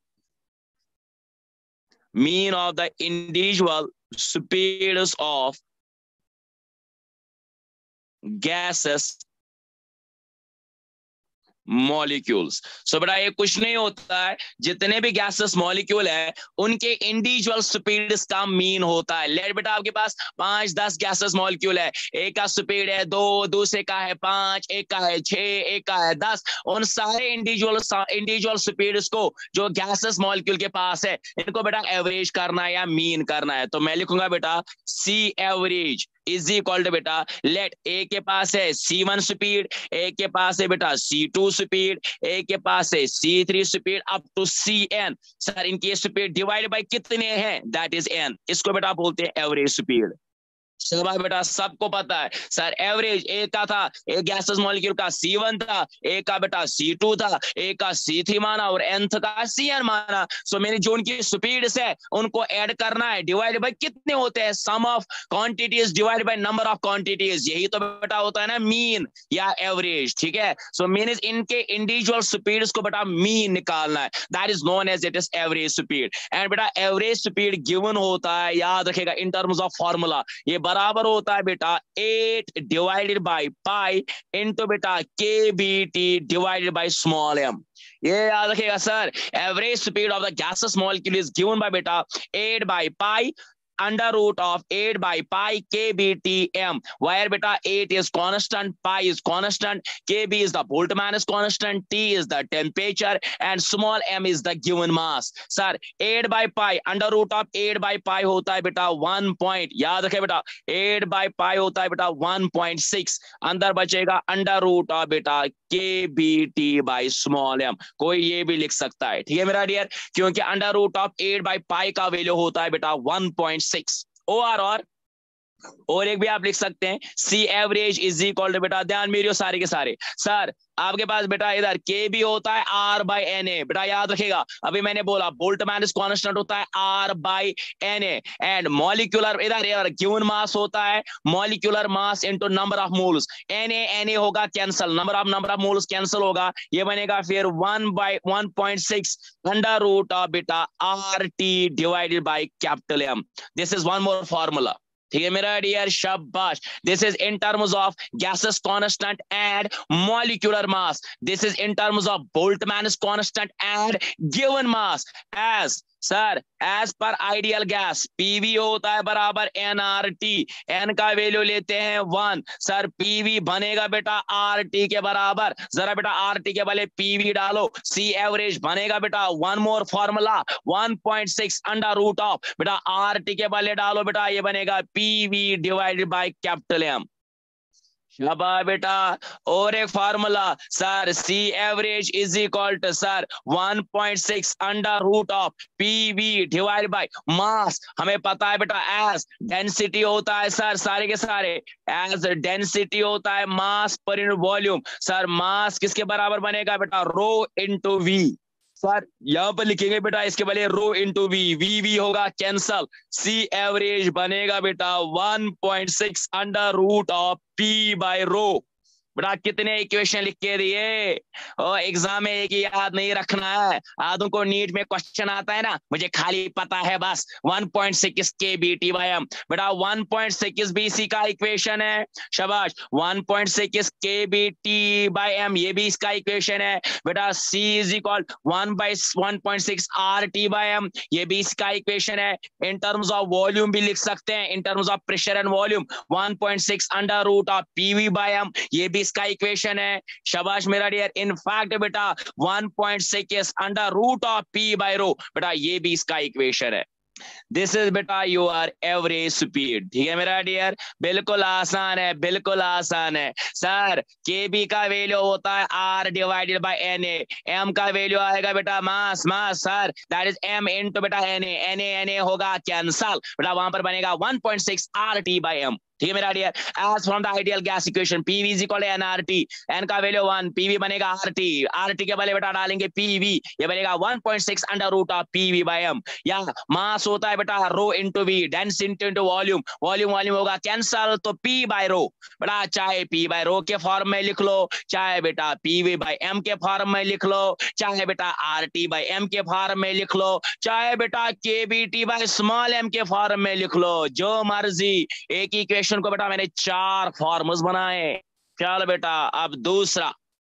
mean of the individual speeds of gases molecules. So बेटा ये कुछ नहीं होता है, जितने भी गैसेस मॉलिक्यूल है उनके इंडिविजुअल स्पीड्स का मीन होता है। लेट बेटा आपके पास पांच दस गैसेस मॉलिक्यूल है, एक का स्पीड है दो, दूसरे का है पांच, एक का है छह, एक का है दस। उन सारे इंडिविजुअल इंडिविजुअल स्पीड्स को जो गैसेस मॉलिक्यूल के पास है इनको बेटा एवरेज करना है या मीन करना है। तो मैं लिखूंगा बेटा C average is equal to बेटा, लेट ए के पास है सी वन स्पीड, ए के पास है बेटा सी टू स्पीड, ए के पास है C three speed up to C N. Sir इनकी स्पीड डिवाइड बाय कितने हैं, दैट इज एन। इसको बेटा बोलते हैं एवरेज स्पीड। सब बेटा सबको पता है सर एवरेज एक का था, एक गैसेस मॉलिक्यूल का सी वन था, एक का बेटा सी टू था, एक का सी थ्री माना और nth का सी एन माना। सो मैंने जो उनकी स्पीड्स है उनको ऐड करना है, डिवाइड बाय कितने होते हैं, sum of quantities divide by number of quantities. यही तो बेटा होता है ना मीन या एवरेज, ठीक है। सो मीन इज इनके इंडिविजुअल स्पीड्स को बेटा मीन निकालना है, that is known as it is average speed. And बेटा एवरेज स्पीड गिवन होता है, याद रखेगा इन टर्म्स ऑफ फॉर्मूला, ये बराबर होता है बेटा eight divided by pi into बेटा K B T divided by small M. ये याद रखेगा sir, average speed of the gases molecule is given by बेटा eight by pi under root of eight by pi kbtm, where beta eight is constant, pi is constant, kb is the Boltzmann constant, t is the temperature, and small m is the given mass. Sir eight by pi under root of eight by pi होता है बेटा one point, याद रखे बेटा eight by pi होता है बेटा one point six, अंदर बचेगा under root of बेटा kbt by small m। कोई ये भी लिख सकता है, ठीक है मेरा डियर, क्योंकि under root of eight by pi का वैल्यू होता है बेटा one point six। O R और और एक भी आप लिख सकते हैं C average is equal to बेटा, ध्यान मेरियो सारे के सारे सर, आपके पास बेटा इधर के भी होता है आर बाई एन ए, बेटा याद रखेगा अभी मैंने बोला बोल्ट्जमैन कांस्टेंट होता है R by N A, and molecular इधर इधर गिवन मास होता है molecular mass into number of moles, N A N A होगा cancel, number of number of moles cancel होगा, ये बनेगा फिर one by one point six under root of बेटा R T divided by capital M. This is one more formula, ठीक है मेरा dear, शाबाश। This is in terms of gases constant and molecular mass, this is in terms of Boltzmann constant and given mass as sir as per ideal gas PV होता है बराबर NRT, N का value लेते हैं one, sir PV बनेगा बेटा RT के बराबर, जरा बेटा आरटी के बले पीवी डालो, सी एवरेज बनेगा बेटा one more formula one point six under root of बेटा आरटी के बले डालो बेटा, ये बनेगा PV divided by capital M. शाबाश बेटा, और एक formula sir C average is equal to sir one point six under root of PV divide by mass, हमें पता है बेटा एज डेंसिटी होता है सर सारे के सारे, एज डेंसिटी होता है मास पर यूनिट वॉल्यूम, सर मास किसके बराबर बनेगा बेटा रो इनटू वी, सर यहां पर लिखेंगे बेटा इसके बले rho into V, V V होगा कैंसल, सी एवरेज बनेगा बेटा one point six under root of P by rho. बेटा कितने इक्वेशन लिख के दिए, और एग्जाम में एक ही याद नहीं रखना है, आधों को नीट में क्वेश्चन आता है ना, मुझे खाली पता है बस one point six K B T by M, बेटा one point six B C का इक्वेशन है, शाबाश one point six K B T by M ये भी इसका इक्वेशन है बेटा, C is equal one by one point six R T by M ये भी इसका इक्वेशन है। इन टर्म्स ऑफ वॉल्यूम भी लिख सकते हैं, in terms of pressure and volume one point six under root of PV by M ये भी इसका इक्वेशन है। शाबाश मेरा डियर, इन फैक्ट बेटा one point six under root of P by rho बेटा ये भी इसका इक्वेशन है। दिस इज बेटा योर एवरेज स्पीड, ठीक है मेरा डियर, बिल्कुल आसान है, बिल्कुल आसान है। सर के बी का वैल्यू होता है R divided by N A, M का वैल्यू आएगा बेटा mass mass sir that is M into बेटा N A, N A N A होगा कैंसल बेटा, वहां पर बनेगा one point six R T by M, ठीक है मेरा dear. As from the ideal gas equation PV is equal to NRT, N का वैल्यू वन, पीवी बनेगा आरटी, आरटी के बले बेटा डालेंगे पीवी, ये बनेगा one point six under root of PV by M, या मास होता है बेटा rho into V, density into volume, volume volume होगा कैंसल तो पी बाय रो बेटा, चाहे पी बाय रो के फॉर्म में लिख लो, चाहे बेटा पीवी बाय एम के फॉर्म में लिख लो, चाहे बेटा आरटी बाय एम के फॉर्म में लिख लो, चाहे बेटा केबीटी बाय स्मॉल एम के फॉर्म में लिख लो, जो मर्जी। एक इक्वेशन को बेटा मैंने चार फॉर्म्स बनाए। चलो बेटा अब दूसरा,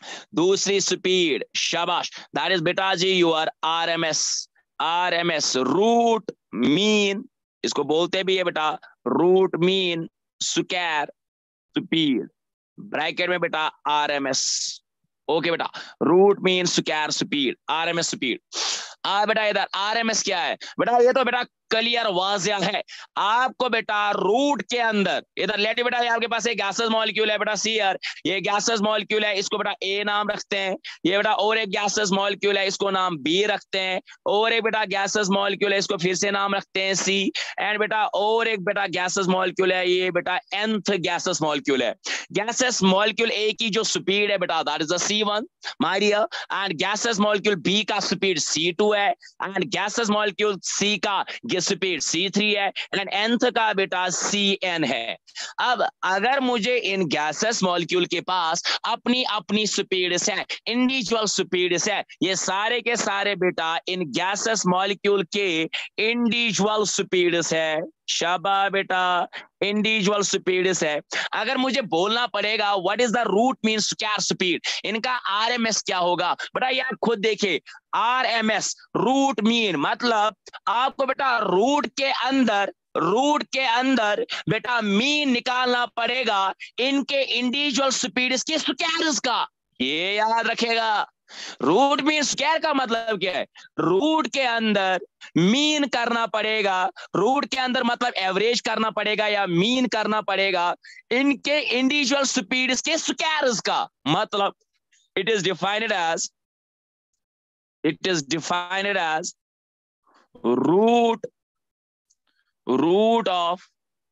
दूसरी स्पीड, शाबाश, दैट इज बेटा जी your RMS. RMS root mean, इसको बोलते भी है बेटा root mean square speed, bracket में बेटा आरएमएस। ओके बेटा, root mean square speed, RMS speed. आ बेटा इधर आरएमएस क्या है बेटा, ये तो बेटा क्लियर वाज़िया है आपको बेटा। रूट के अंदर इधर लेट बेटा, ये आपके पास एक गैसेस मॉलिक्यूल है बेटा, सी आर, ये गैसेस मॉलिक्यूल है, इसको बेटा ए नाम रखते हैं। ये बेटा और एक गैसेस मॉलिक्यूल है, इसको नाम बी रखते हैं। और एक बेटा गैसेस मॉलिक्यूल है, इसको फिर से नाम रखते हैं सी। एंड बेटा और एक बेटा गैसेस मॉलिक्यूल है, ये बेटा nth गैसेस मॉलिक्यूल है। गैसेस मॉलिक्यूल ए की जो स्पीड है बेटा that is the C one my dear, and gases molecule B का स्पीड सी टू है, एंड गैसेस मॉलिक्यूल सी का स्पीड सी थ्री है, एंड nth का बेटा सी एन है। अब अगर मुझे इन गैसेस मॉलिक्यूल के पास अपनी अपनी स्पीड है, इंडिविजुअल स्पीड है, ये सारे के सारे बेटा इन गैसेस मॉलिक्यूल के इंडिविजुअल स्पीड है। शाबा बेटा, इंडिविजुअल स्पीड है। अगर मुझे बोलना पड़ेगा what is the root mean square speed, इनका आरएमएस क्या होगा बेटा, यार खुद देखिए, आरएमएस रूट मीन मतलब आपको बेटा रूट के अंदर रूट के अंदर बेटा मीन निकालना पड़ेगा इनके इंडिविजुअल स्पीड के स्क्वायर्स का, ये याद रखेगा। रूट मीन स्क्वायर का मतलब क्या है, रूट के अंदर मीन करना पड़ेगा, रूट के अंदर मतलब एवरेज करना पड़ेगा या मीन करना पड़ेगा इनके इंडिविजुअल स्पीड्स के स्क्वायर्स का। मतलब it is defined as it is defined as root root of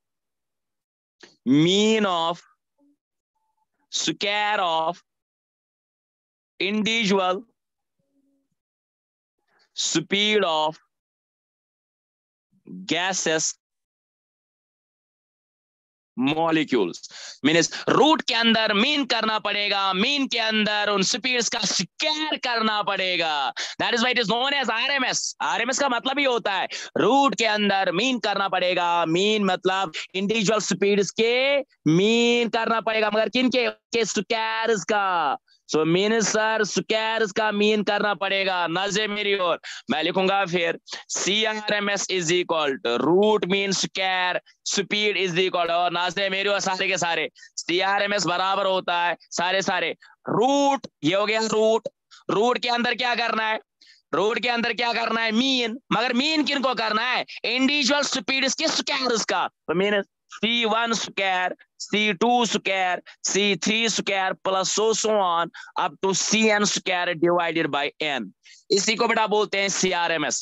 mean of square of individual speed of gases molecules। Means root के अंदर मीन करना पड़ेगा, मीन के अंदर उन स्पीड्स का स्क्वायर करना पड़ेगा। That is why it is known as RMS. RMS का मतलब ही होता है रूट के अंदर मीन करना पड़ेगा, मीन मतलब इंडिविजुअल स्पीड्स के मीन करना पड़ेगा, मगर किन के, के स्क्वायर्स का। सो मीन सर स्क्वायर्स का मीन करना पड़ेगा। नजर मेरी ओर, मैं लिखूंगा फिर C R M S is equal to root mean square speed is equal, और नजर मेरी ओर सारे के सारे सी आर एम एस बराबर होता है सारे सारे रूट, ये हो गया रूट। रूट के अंदर क्या करना है, रूट के अंदर क्या करना है मीन, मगर मीन किन को करना है, इंडिविजुअल स्पीड के स्क्वायर्स का। तो mean C one square, C two square, C three square plus so so on up to C N square divided by N. इसी को बेटा बोलते हैं C R M S.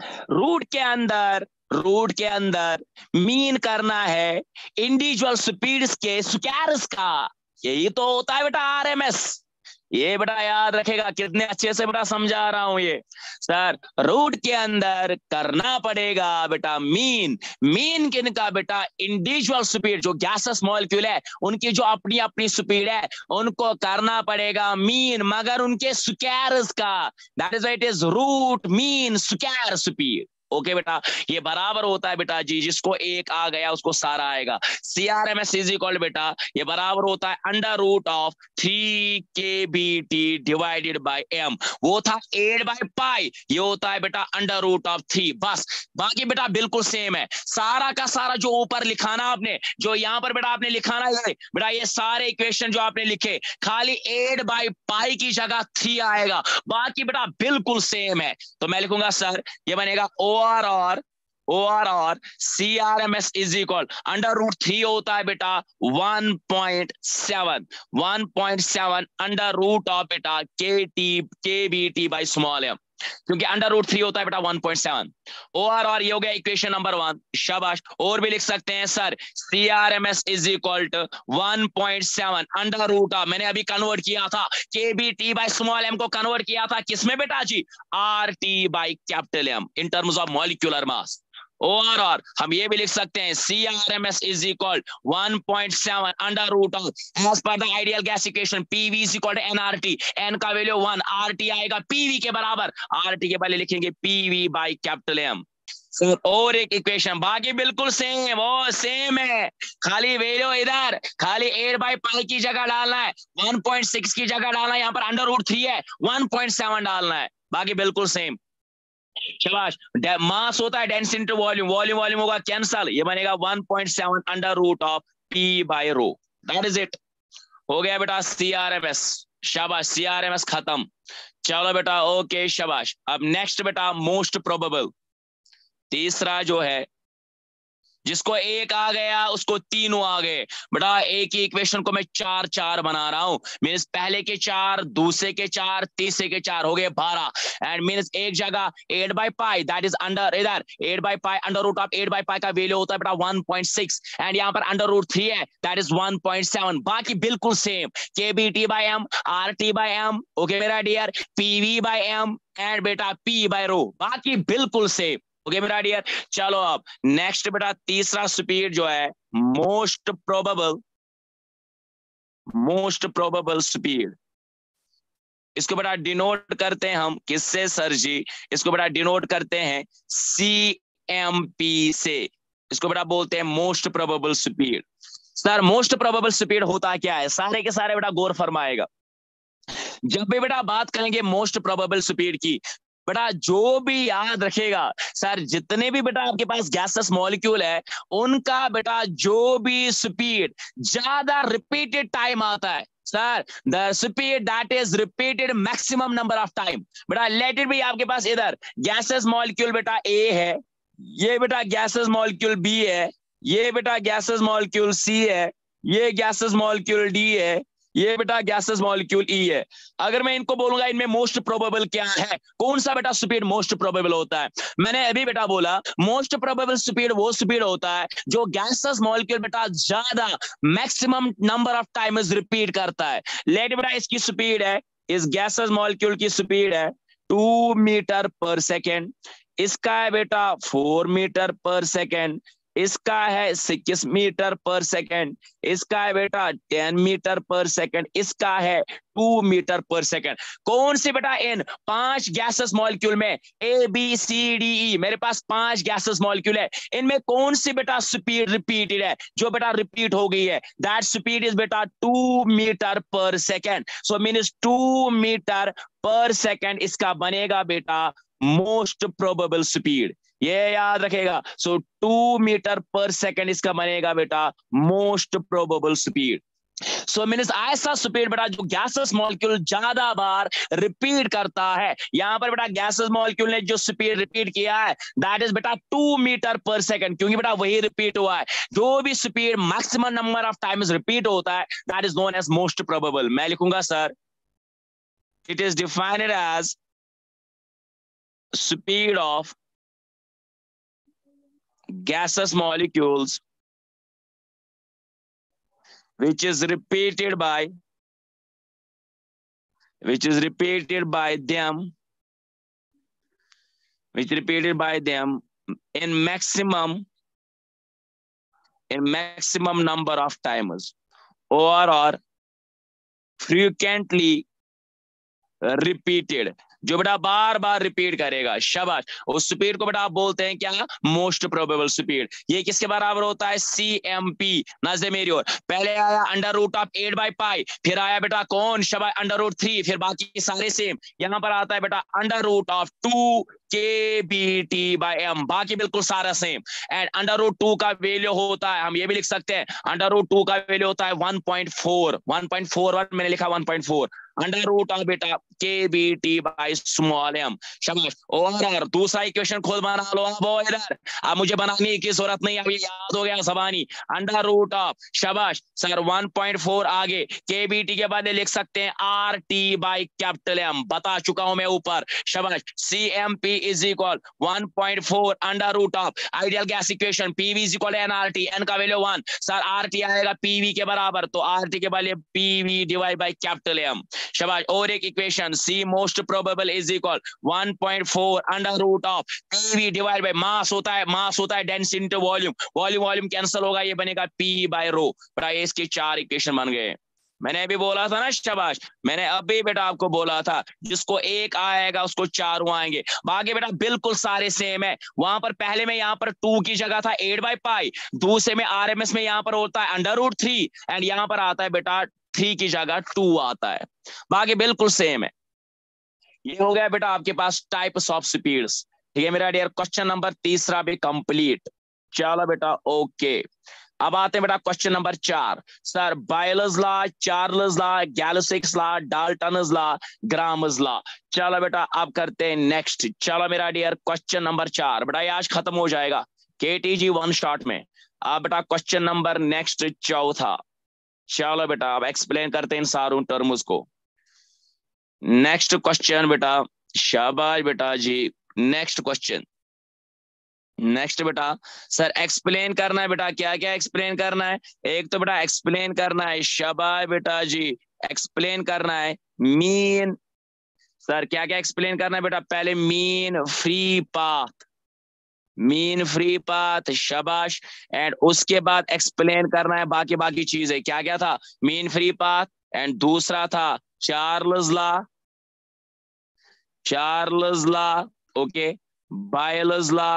Root के अंदर रूट के अंदर मीन करना है इंडिविजुअल स्पीड्स के स्क्वायर्स का, यही तो होता है बेटा आर एम एस। ये बेटा याद रखेगा, कितने अच्छे से बेटा समझा रहा हूं ये सर। रूट के अंदर करना पड़ेगा बेटा मीन, मीन किनका बेटा, इंडिविजुअल स्पीड जो गैसेस मॉलिक्यूल है उनकी जो अपनी अपनी स्पीड है उनको करना पड़ेगा मीन, मगर उनके स्क्वायर्स का। That is why it is root mean square speed. Okay बेटा, ये बराबर होता है बेटा जी, जिसको एक आ गया उसको सारा आएगा। C R M S is equal बेटा ये बराबर होता है under root of three K B T divided by M. वो था एट बाय पाई, ये होता है बेटा अंडर रूट ऑफ थ्री। बस बाकी बेटा बिल्कुल सेम है, सारा का सारा जो ऊपर लिखाना आपने, जो यहाँ पर बेटा आपने लिखाना है बेटा, ये सारे इक्वेशन जो आपने लिखे खाली एट बाय पाई की जगह थ्री आएगा, बाकी बेटा बिल्कुल सेम है। तो मैं लिखूंगा सर ये बनेगा O R R O R are C R M S is equal under root three होता है बेटा one point seven, one point seven under root of बेटा K T K B T by small M, क्योंकि under root three होता है बेटा one point seven. O R are ये हो गया इक्वेशन नंबर वन, शाबाश। और भी लिख सकते हैं sir C R M S is equal to one point seven under root of, मैंने अभी कन्वर्ट किया था K B T by small M को कन्वर्ट किया था किसमें बेटा जी, R T by capital M in terms of molecular mass. O R are हम ये भी लिख सकते हैं C R M S is equal one point seven under root of as पर the ideal gas equation PV is equal to NRT, N का value one, RT आएगा PV के बराबर, आरटी के पहले लिखेंगे PV by capital M. Sir और एक इक्वेशन, बाकी बिल्कुल सेम, वो सेम है, खाली वैल्यू इधर खाली एट बाई पाई की जगह डालना है, वन पॉइंट सिक्स की जगह डालना है, यहाँ पर अंडर रूट थ्री है, वन पॉइंट सेवन डालना है, बाकी बिल्कुल सेम। शाबाश। मास होता है density into volume, volume volume होगा कैंसल, ये बनेगा one point seven under root of P by rho, that is it. हो गया बेटा सीआरएमएस, शाबाश सीआरएमएस खत्म। चलो बेटा ओके शाबाश। अब नेक्स्ट बेटा मोस्ट प्रोबेबल, तीसरा जो है जिसको एक आ गया उसको तीनों आ गए बेटा। एक ही इक्वेशन को मैं चार चार बना रहा हूं, मीन्स पहले के चार, दूसरे के चार, तीसरे के चार, हो गए बारह। एंड मीन्स एक जगह eight by pi that is under, इधर eight by pi under root of eight by pi का वैल्यू होता है बेटा वन पॉइंट सिक्स, एंड यहाँ पर अंडर रूट थ्री है that is one point seven, बाकी बिल्कुल same. K B T by M, R T by M, okay मेरा dear, P V by M and बेटा पी बाई रो, बाकी बिल्कुल same. Okay मेरा डियर। चलो अब नेक्स्ट बेटा तीसरा स्पीड जो है most probable, most probable speed, इसको बेटा डिनोट करते हैं हम किससे सर जी? इसको बेटा डिनोट करते हैं सी एम पी से, इसको बेटा बोलते हैं most probable speed. Sir most probable speed होता क्या है? सारे के सारे बेटा गौर फरमाएगा। जब भी बेटा बात करेंगे मोस्ट प्रोबेबल स्पीड की, बेटा जो भी याद रखेगा सर, जितने भी बेटा आपके पास गैसेस मॉलिक्यूल है उनका बेटा जो भी स्पीड ज्यादा रिपीटेड टाइम आता है sir, the speed that is repeated maximum number of time. बेटा लेट इट बी आपके पास इधर गैसेस मॉलिक्यूल बेटा ए है, ये बेटा गैसेस मॉलिक्यूल बी है, ये बेटा गैसेस मॉलिक्यूल सी है, ये गैसेस मॉलिक्यूल डी है, ये बेटा गैसेस मॉलिक्यूल ई है। अगर मैं इनको बोलूंगा इनमें मोस्ट प्रोबेबल क्या है, कौन सा बेटा स्पीड मोस्ट प्रोबेबल होता है, मैंने अभी बेटा बोला मोस्ट प्रोबेबल स्पीड वो स्पीड होता है जो गैसेस मॉलिक्यूल बेटा ज्यादा maximum number of times repeat करता है। लेट बेटा इसकी स्पीड है, इस गैसेस मॉलिक्यूल की स्पीड है टू मीटर पर सेकेंड, इसका है बेटा फोर मीटर पर सेकेंड, इसका है सिक्स मीटर पर सेकेंड, इसका है बेटा टेन मीटर पर सेकेंड, इसका है टू मीटर पर सेकेंड। कौन सी बेटा इन पांच गैसेस मॉलिक्यूल में A B C D E, मेरे पास पांच गैसेस मॉलिक्यूल है, इनमें कौन सी बेटा स्पीड रिपीटेड है जो बेटा रिपीट हो गई है? दैट स्पीड इज बेटा two meter per second. So means two meter per second इसका बनेगा बेटा मोस्ट प्रोबेबल स्पीड, ये याद रखेगा। So two meter per second इसका बनेगा बेटा most probable speed. So means ऐसा स्पीड बेटा जो गैसेस मॉलिक्यूल ज्यादा बार रिपीट करता है, यहां पर बेटा गैसेस मॉलिक्यूल ने जो स्पीड रिपीट किया है दैट इज बेटा टू मीटर पर सेकेंड, क्योंकि बेटा वही रिपीट हुआ है। जो भी speed maximum number of times repeat होता है that is known as most probable. मैं लिखूंगा sir, it is defined as speed of gaseous molecules which is repeated by which is repeated by them which repeated by them in maximum in maximum number of times or or frequently repeated, जो बेटा बार बार repeat करेगा। शाबाश। उस speed को बेटा आप बोलते हैं क्या? Most probable speed. ये किसके बराबर होता है? C M P. नजर मेरी ओर, पहले आया under root of eight by pi, फिर आया बेटा कौन? शाबाश अंडर रूट थ्री, फिर बाकी सारे सेम। यहां पर आता है बेटा under root of two K B T by M, बाकी बिल्कुल सारा same. And under root two का वैल्यू होता है, हम ये भी लिख सकते हैं, अंडर रूट टू का वैल्यू होता है one point four, one point four one, मैंने लिखा one point four under root of बेटा K B T by small M. शाबाश। और दूसरा इक्वेशन खुद बना लो अब इधर, अब मुझे बनाने की जरूरत नहीं, अब ये याद हो गया जबानी। अंडर रूट ऑफ, शाबाश सर वन पॉइंट फोर, आगे के बी टी के बाद लिख सकते हैं R T by capital M, बता चुका हूं मैं ऊपर। शाबाश। C M P is equal one point four under root of ideal gas equation PV is equal N R T, N का value one, sir R T आएगा PV के बराबर, तो आर टी के बदले PV divide by capital M. शाबाश। और एक equation C most probable is equal one point four under root of PV divide by mass होता है, मास होता है density into volume, volume volume cancel होगा, ये बनेगा पी बाय रो। इसके चार इक्वेशन बन गए। मैंने अभी बोला था ना, शाबाश, मैंने अभी बेटा आपको बोला था, जिसको एक आएगा उसको चारों आएंगे। बाकी बेटा बिल्कुल सारे सेम है। वहां पर पहले में यहाँ पर टू की जगह था एट बाई पाई, दूसरे में आरएमएस में यहाँ पर होता है अंडर रूट थ्री, एंड यहाँ पर आता है बेटा थ्री की जगह टू आता है। बाकी बिल्कुल सेम है। ये हो गया बेटा आपके पास टाइप्स ऑफ स्पीड्स। ठीक है मेरा डियर, क्वेश्चन नंबर तीसरा भी कंप्लीट। चलो बेटा ओके, अब आते हैं बेटा क्वेश्चन नंबर चार। Sir Boyle's law, Charles law, Gay Lussac's law, Dalton's law, Graham's law. चलो बेटा अब करते हैं नेक्स्ट। चलो मेरा डियर क्वेश्चन नंबर चार, बेटा ये आज खत्म हो जाएगा केटीजी वन शॉट में। अब बेटा क्वेश्चन नंबर नेक्स्ट चौथा। चलो बेटा अब एक्सप्लेन करते हैं इन सारों टर्म्स को। नेक्स्ट क्वेश्चन बेटा, शाबाश बेटा जी, नेक्स्ट क्वेश्चन। नेक्स्ट बेटा सर एक्सप्लेन करना है बेटा, क्या क्या एक्सप्लेन करना है? एक तो बेटा एक्सप्लेन करना है, शाबाश बेटा जी, एक्सप्लेन करना है मीन। सर क्या क्या एक्सप्लेन करना है बेटा? पहले mean free path, mean free path, शाबाश। एंड उसके बाद एक्सप्लेन करना है बाकी बाकी चीजें। क्या क्या था? मीन फ्री पाथ, एंड दूसरा था Charles law, Charles law, okay, Boyle's law,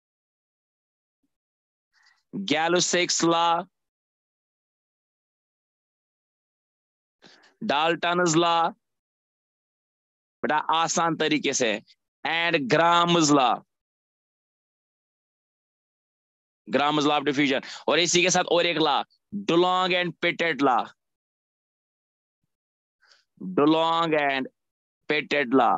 Gay Lussac's law, Dalton's law, बेटा आसान तरीके से, and Graham's law, Graham's law of diffusion. और इसी के साथ और एक law, Dulong and Petit law, Dulong and Petit law.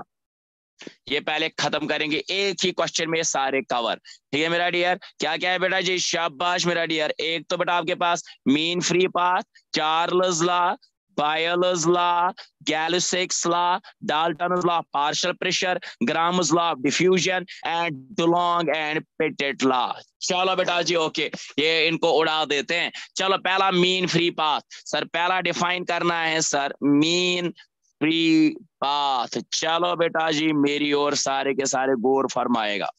ये पहले खत्म करेंगे एक ही क्वेश्चन में, सारे कवर। ठीक है मेरा डियर, क्या क्या है बेटा जी? शाबाश मेरा डियर। एक तो बेटा आपके पास mean free path, Charles law, Boyle's law, Gay Lussac's law, Dalton's law partial pressure, Graham's law of diffusion, and Dulong and Petit law. चलो बेटा जी ओके, ये इनको उड़ा देते हैं। चलो पहला मीन फ्री पाथ। सर पहला डिफाइन करना है सर मीन फ्री पाथ। चलो बेटा जी मेरी ओर सारे के सारे गौर फरमाएगा।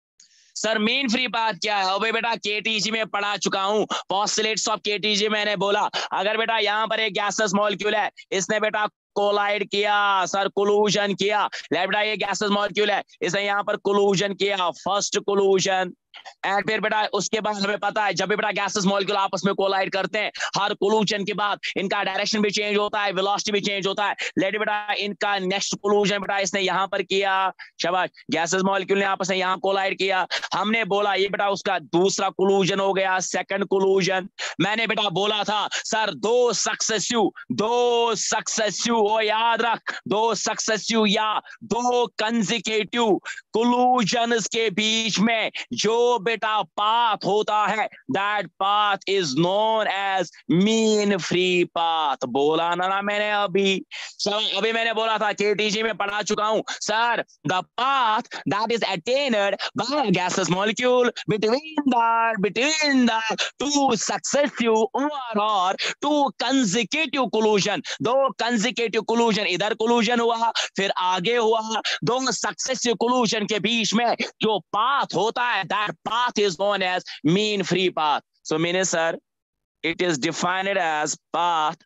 सर मीन फ्री पाथ क्या है? अबे बेटा केटीजी में पढ़ा चुका हूं, पॉस्टुलेट्स ऑफ केटीजी मैंने बोला। अगर बेटा यहाँ पर एक गैसेस मॉलिक्यूल है, इसने बेटा कोलाइड किया, सर कोलूजन किया, बेटा ये गैसेस मॉलिक्यूल है, इसने यहाँ पर कोलूजन किया, फर्स्ट कोलूजन। एंड फिर बेटा उसके बाद हमें पता है जब भी बेटा गैसेस मॉलिक्यूल आपस में कोलाइड करते हैं, हर कोलूजन के बाद इनका डायरेक्शन भी चेंज होता है, वेलोसिटी भी चेंज होता है। लेट बेटा इनका नेक्स्ट कोलूजन बेटा इसने यहां पर किया, शाबाश, गैसेस मॉलिक्यूल ने आपस में यहां कोलाइड किया। हमने बोला ये बेटा उसका दूसरा कोलूजन हो गया, सेकंड कोलूजन। मैंने बेटा बोला था सर दो सक्सेसिव, दो सक्सेसिव, वो याद रख, दो सक्सेसिव या दो कंसेक्यूटिव कोलूजन्स के बीच में जो बेटा पाथ होता है, that path is known as mean free path. बोला ना ना मैंने अभी? सर अभी मैंने बोला था, केटीजी में पढ़ा चुका हूं sir, the path that is attend by gases molecule between the between the two successive और और टू कंसेक्यूटिव कोलूजन। दो कंसेक्यूटिव कोलूजन, इधर कोलूजन हुआ फिर आगे हुआ, दो सक्सेसिव कोलूजन के बीच में जो पाथ होता है, that path is known as mean free path. So meaning sir, it is defined as path,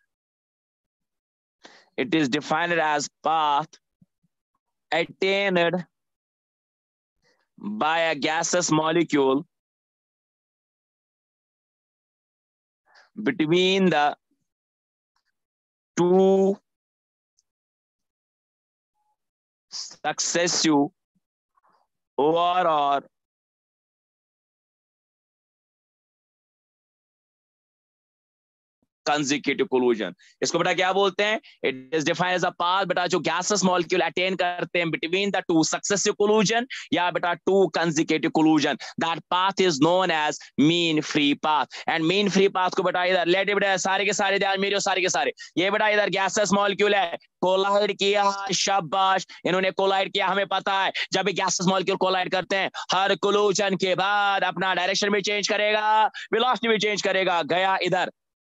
it is defined as path attained by a gaseous molecule between the two successive or or consecutive collision. इसको बेटा क्या बोलते हैं? It is defined as a path बेटा जो gases molecule attain करते हैं between the two successive collision या बेटा two consecutive collision, that path is known as mean free path. And mean free path को बेटा इधर लेट बेटा सारे के सारे ध्यान मेरे सारे के सारे, ये बेटा इधर गैसेस मॉलिक्यूल है, कोलाइड किया, शाबाश, इन्होंने कोलाइड किया। हमें पता है जब भी गैसेस मॉलिक्यूल कोलाइड करते हैं, हर कोलूजन के बाद अपना डायरेक्शन भी चेंज करेगा, वेलोसिटी भी चेंज करेगा, गया इधर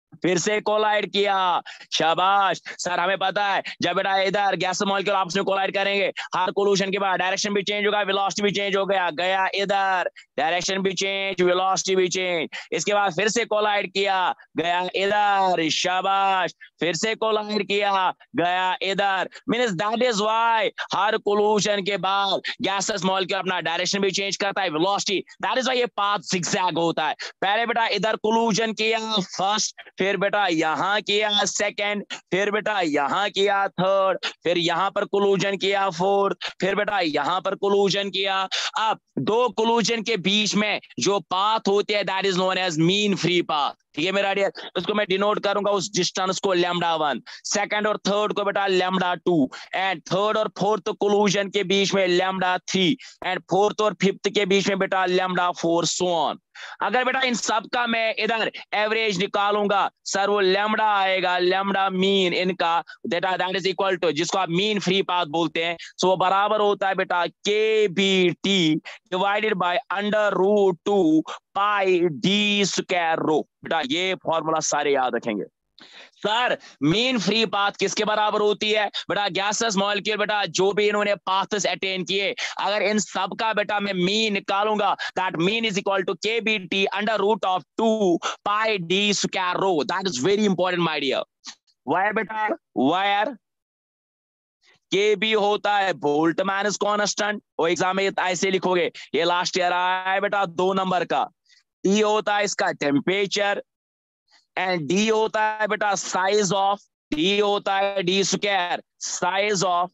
फिर से कोलाइड किया, शाबाश सर। हमें पता है जब बेटा इधर गैस मॉलिक्यूल आपस में कोलाइड करेंगे, हर कोलिशन के बाद डायरेक्शन भी चेंज होगा, वेलोसिटी भी चेंज हो गया, गया इधर, डायरेक्शन भी चेंज, वेलोसिटी भी चेंज। इसके बाद फिर से कोलाइड किया, गया इधर, शाबाश। फिर से कोलाइड किया, गया इधर। मींस दैट इज व्हाई हर कोलिशन के बाद गैसेस मॉलिक्यूल अपना डायरेक्शन भी चेंज करता है, वेलोसिटी, दैट इज व्हाई ये पाथ जिगजैग होता है। पहले बेटा इधर कोलिशन किया फर्स्ट, फिर बेटा यहां किया सेकंड, फिर बेटा यहां किया थर्ड, फिर यहां पर कोलिजन किया फोर्थ, फिर बेटा यहां पर कोलिजन किया। अब दो कोलिजन के बीच में जो पाथ होती है that is known as mean free path. ठीक है मेरा डियर, उसको मैं डिनोट करूंगा उस डिस्टेंस को लैम्डा वन, सेकंड और थर्ड को बेटा लैम्डा टू, एंड थर्ड और फोर्थ कोलिजन के बीच में लैम्डा थ्री, एंड फोर्थ और फिफ्थ के बीच में बेटा लैम्डा फोर, सो ऑन। अगर बेटा इन सब का मैं इधर एवरेज निकालूंगा सर, वो लैम्डा आएगा, लैम्डा मीन इनका, data that is equal to, जिसको आप मीन फ्री पाथ बोलते हैं, सो वो बराबर होता है बेटा K B T divided by under root two pi d square rho. बेटा ये फॉर्मूला सारे याद रखेंगे। सर मीन फ्री पाथ किसके बराबर होती है बेटा, गैसेस मॉलिक्यूल बेटा जो भी इन्होंने पाथ्स अटेन किए, अगर इन सब का बेटा मैं मीन निकालूंगा, that mean is equal to K B T under root of two pi d square rho. That is very important my dear. Where बेटा, वायर के बी होता है बोल्टमैन कांस्टेंट, वो एग्जाम में ऐसे लिखोगे, ये लास्ट ईयर आया है बेटा दो नंबर का। टी होता है इसका टेम्परेचर, एंड डी होता है बेटा साइज ऑफ, डी होता है d square size of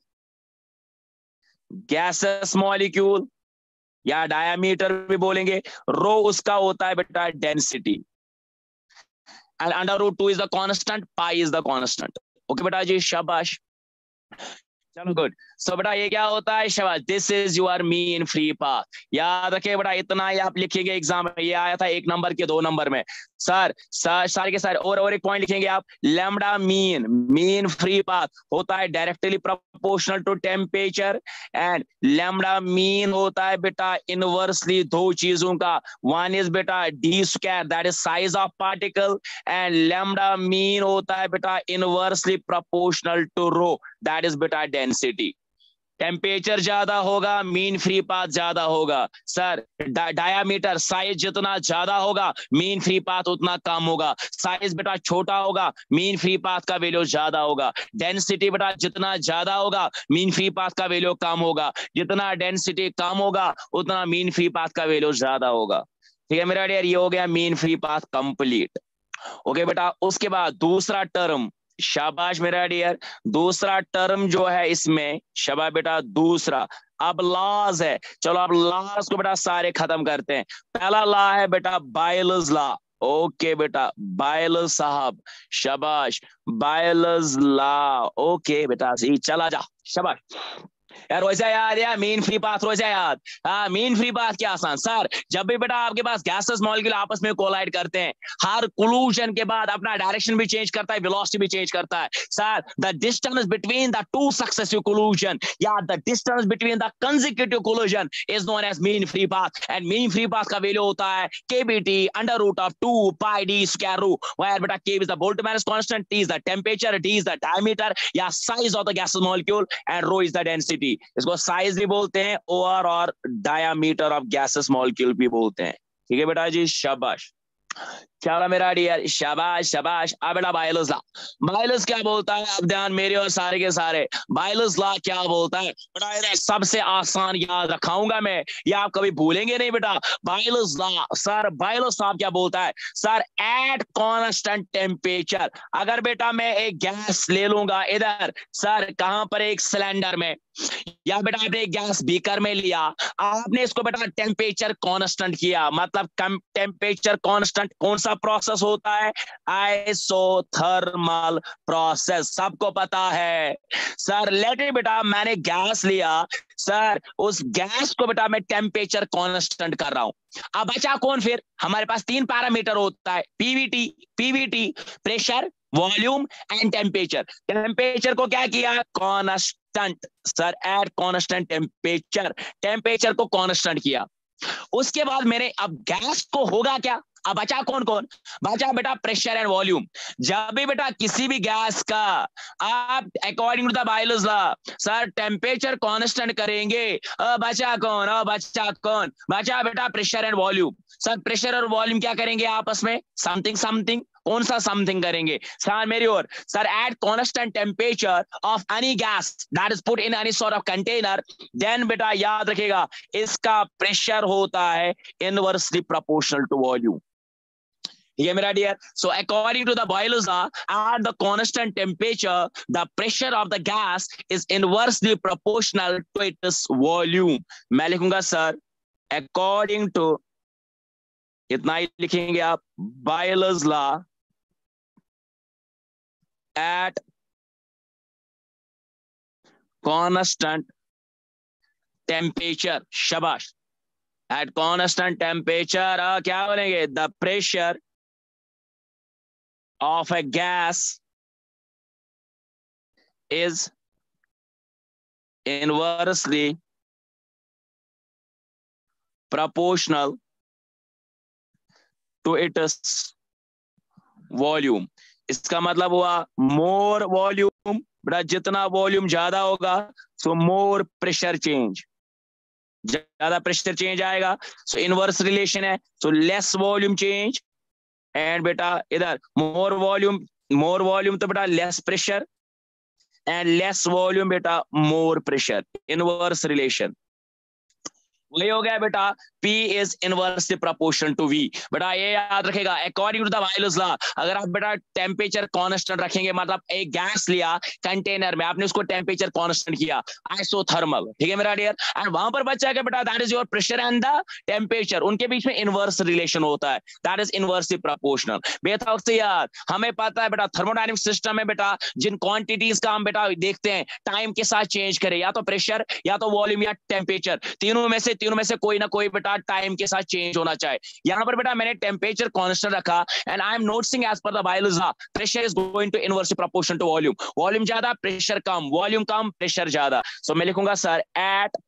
gases molecule, या डायमीटर भी बोलेंगे। रो उसका होता है बेटा density, and under root two is the constant, pi is the constant. Okay बेटा जी, शाबाश, चलो गुड। सो बेटा ये क्या होता है, शाबाश, this is your mean free path. याद रखिए बेटा, इतना ही आप लिखेंगे एग्जाम में, ये आया था एक नंबर के दो नंबर में सर, सर सारे के सारे। और और एक पॉइंट लिखेंगे आप, lambda mean, mean free path होता है directly proportional to temperature, and lambda mean होता है बेटा इनवर्सली दो चीजों का, वन इज बेटा d square that is size of particle, and lambda mean होता है बेटा inversely proportional to rho that is बेटा डेंसिटी। टेम्परेचर ज्यादा होगा मीन फ्री पाथ ज्यादा होगा सर, डायामीटर साइज जितना ज्यादा होगा मीन फ्री पाथ उतना कम होगा, साइज बेटा छोटा होगा मीन फ्री पाथ का वैल्यू ज्यादा होगा, डेंसिटी बेटा जितना ज्यादा होगा मीन फ्री पाथ का वैल्यू कम होगा, जितना डेंसिटी कम होगा उतना मीन फ्री पाथ का वैल्यू ज्यादा होगा। ठीक है मेरा डियर, ये हो गया mean free path complete. Okay बेटा, उसके बाद दूसरा टर्म, शाबाश मेरा डियर, दूसरा टर्म जो है इसमें, शाबाश बेटा दूसरा, अब लॉज है। चलो अब लॉज को बेटा सारे खत्म करते हैं। पहला लॉ है बेटा बायलस लॉ। ओके बेटा, बायलस साहब, शाबाश, बायलस लॉ। ओके बेटा जी, चला जा, शाबाश यार। रोजा याद है मीन फ्री पाथ, रोजा याद, हाँ मीन फ्री पाथ क्या आसान सर, जब भी बेटा आपके पास गैसेस मॉलिक्यूल आपस में कोलाइड करते हैं, हर कोलिजन के बाद अपना डायरेक्शन भी चेंज करता है, वेलोसिटी भी चेंज करता है sir. The distance between the two successive collision या the distance between the consecutive collision is known as mean free path, and mean free path का वैल्यू होता है KBT under root of two pi d square root, where बेटा K is the Boltzmann constant, T is the temperature, d is the diameter या size of the gases molecule, and rho is the density. इसको size भी बोलते हैं और और diameter of gases molecule भी बोलते हैं। ठीक है बेटा जी, शाबाश, चलो मेरा डियर, शाबाश शाबाश। अब बेटा बायलस लॉ, बायलस क्या बोलता है, अब ध्यान मेरे और सारे के सारे, बायलस लॉ क्या बोलता है बेटा, सबसे आसान याद रखाऊंगा मैं, ये आप कभी भूलेंगे नहीं बेटा। Boyle's law sir, Boyle's law क्या बोलता है सर, एट कांस्टेंट टेम्परेचर, अगर बेटा मैं एक गैस ले लूंगा इधर सर, कहां पर, एक सिलेंडर में, या बेटा आपने एक गैस बीकर में लिया, आपने इसको बेटा टेम्परेचर कांस्टेंट किया, मतलब टेम्परेचर कांस्टेंट कौन सा प्रोसेस होता है, आइसोथर्मल प्रोसेस, सबको पता है सर। लेट इट बेटा मैंने गैस लिया सर, उस गैस को बेटा मैं टेम्परेचर कांस्टेंट कर रहा हूं। अब बचा कौन, फिर हमारे पास तीन पैरामीटर होता है, PVT, PVT pressure, volume and temperature. Temperature को क्या किया, constant sir, at constant temperature, temperature को कांस्टेंट किया। उसके बाद मैंने अब गैस को होगा क्या, अब बचा कौन कौन, बचा बेटा प्रेशर एंड वॉल्यूम। जब भी बेटा किसी भी गैस का आप according to the Boyle's law sir temperature constant करेंगे, बचा कौन, बचा कौन, बचा बेटा pressure and volume. Sir pressure और वॉल्यूम क्या करेंगे आपस में, समथिंग समथिंग, कौन सा समथिंग करेंगे सर मेरी ओर, sir at constant temperature of any gas that is put in any sort of container, then बेटा याद रखिएगा इसका प्रेशर होता है इनवर्सली प्रोपोर्शनल टू वॉल्यूम। ठीक है मेरा dear. So according to the Boyle's law at the constant temperature the pressure of the gas is inversely proportional to its volume. मैं लिखूंगा सर अकॉर्डिंग टू, इतना ही लिखेंगे आप, Boyle's law at constant temperature, शाबाश, एट कांस्टेंट टेम्परेचर क्या बोलेंगे, the pressure of a gas is inversely proportional to its volume। इसका मतलब हुआ मोर वॉल्यूम, बेटा जितना वॉल्यूम ज्यादा होगा सो मोर प्रेशर चेंज, ज्यादा प्रेशर चेंज आएगा, सो इनवर्स रिलेशन है, so less volume change and बेटा इधर मोर वॉल्यूम, मोर वॉल्यूम तो बेटा less pressure and less volume बेटा मोर प्रेशर, इनवर्स रिलेशन। वही हो गया बेटा P is inversely proportional to V। बेटा ये याद रखेगा according to the Boyle's law, अगर आप बेटा टेम्परेचर कांस्टेंट रखेंगे, मतलब एक गैस लिया कंटेनर में, आपने उसको टेम्परेचर कांस्टेंट किया आइसोथर्मल, ठीक है मेरा डियर, एंड वहां पर बचा क्या बेटा, that is your pressure and the temperature, उनके बीच में इनवर्स रिलेशन होता है, दैट इज इनवर्सली प्रोपोर्शनल। बेटा से यार हमें पता है बेटा थर्मोडायनेमिक सिस्टम में बेटा जिन क्वांटिटीज का हम बेटा देखते हैं टाइम के साथ चेंज करें, या तो प्रेशर या तो वॉल्यूम या टेम्परेचर, तीनों में से तीनों में से कोई ना कोई बेटा टाइम के साथ चेंज होना चाहिए। यहां पर बेटा मैंने टेम्परेचर कांस्टेंट रखा and I am noting as पर the Boyle's law pressure is going to inversely proportional to volume, volume ज्यादा प्रेशर कम, वॉल्यूम कम प्रेशर ज्यादा। सो मैं लिखूंगा सर एट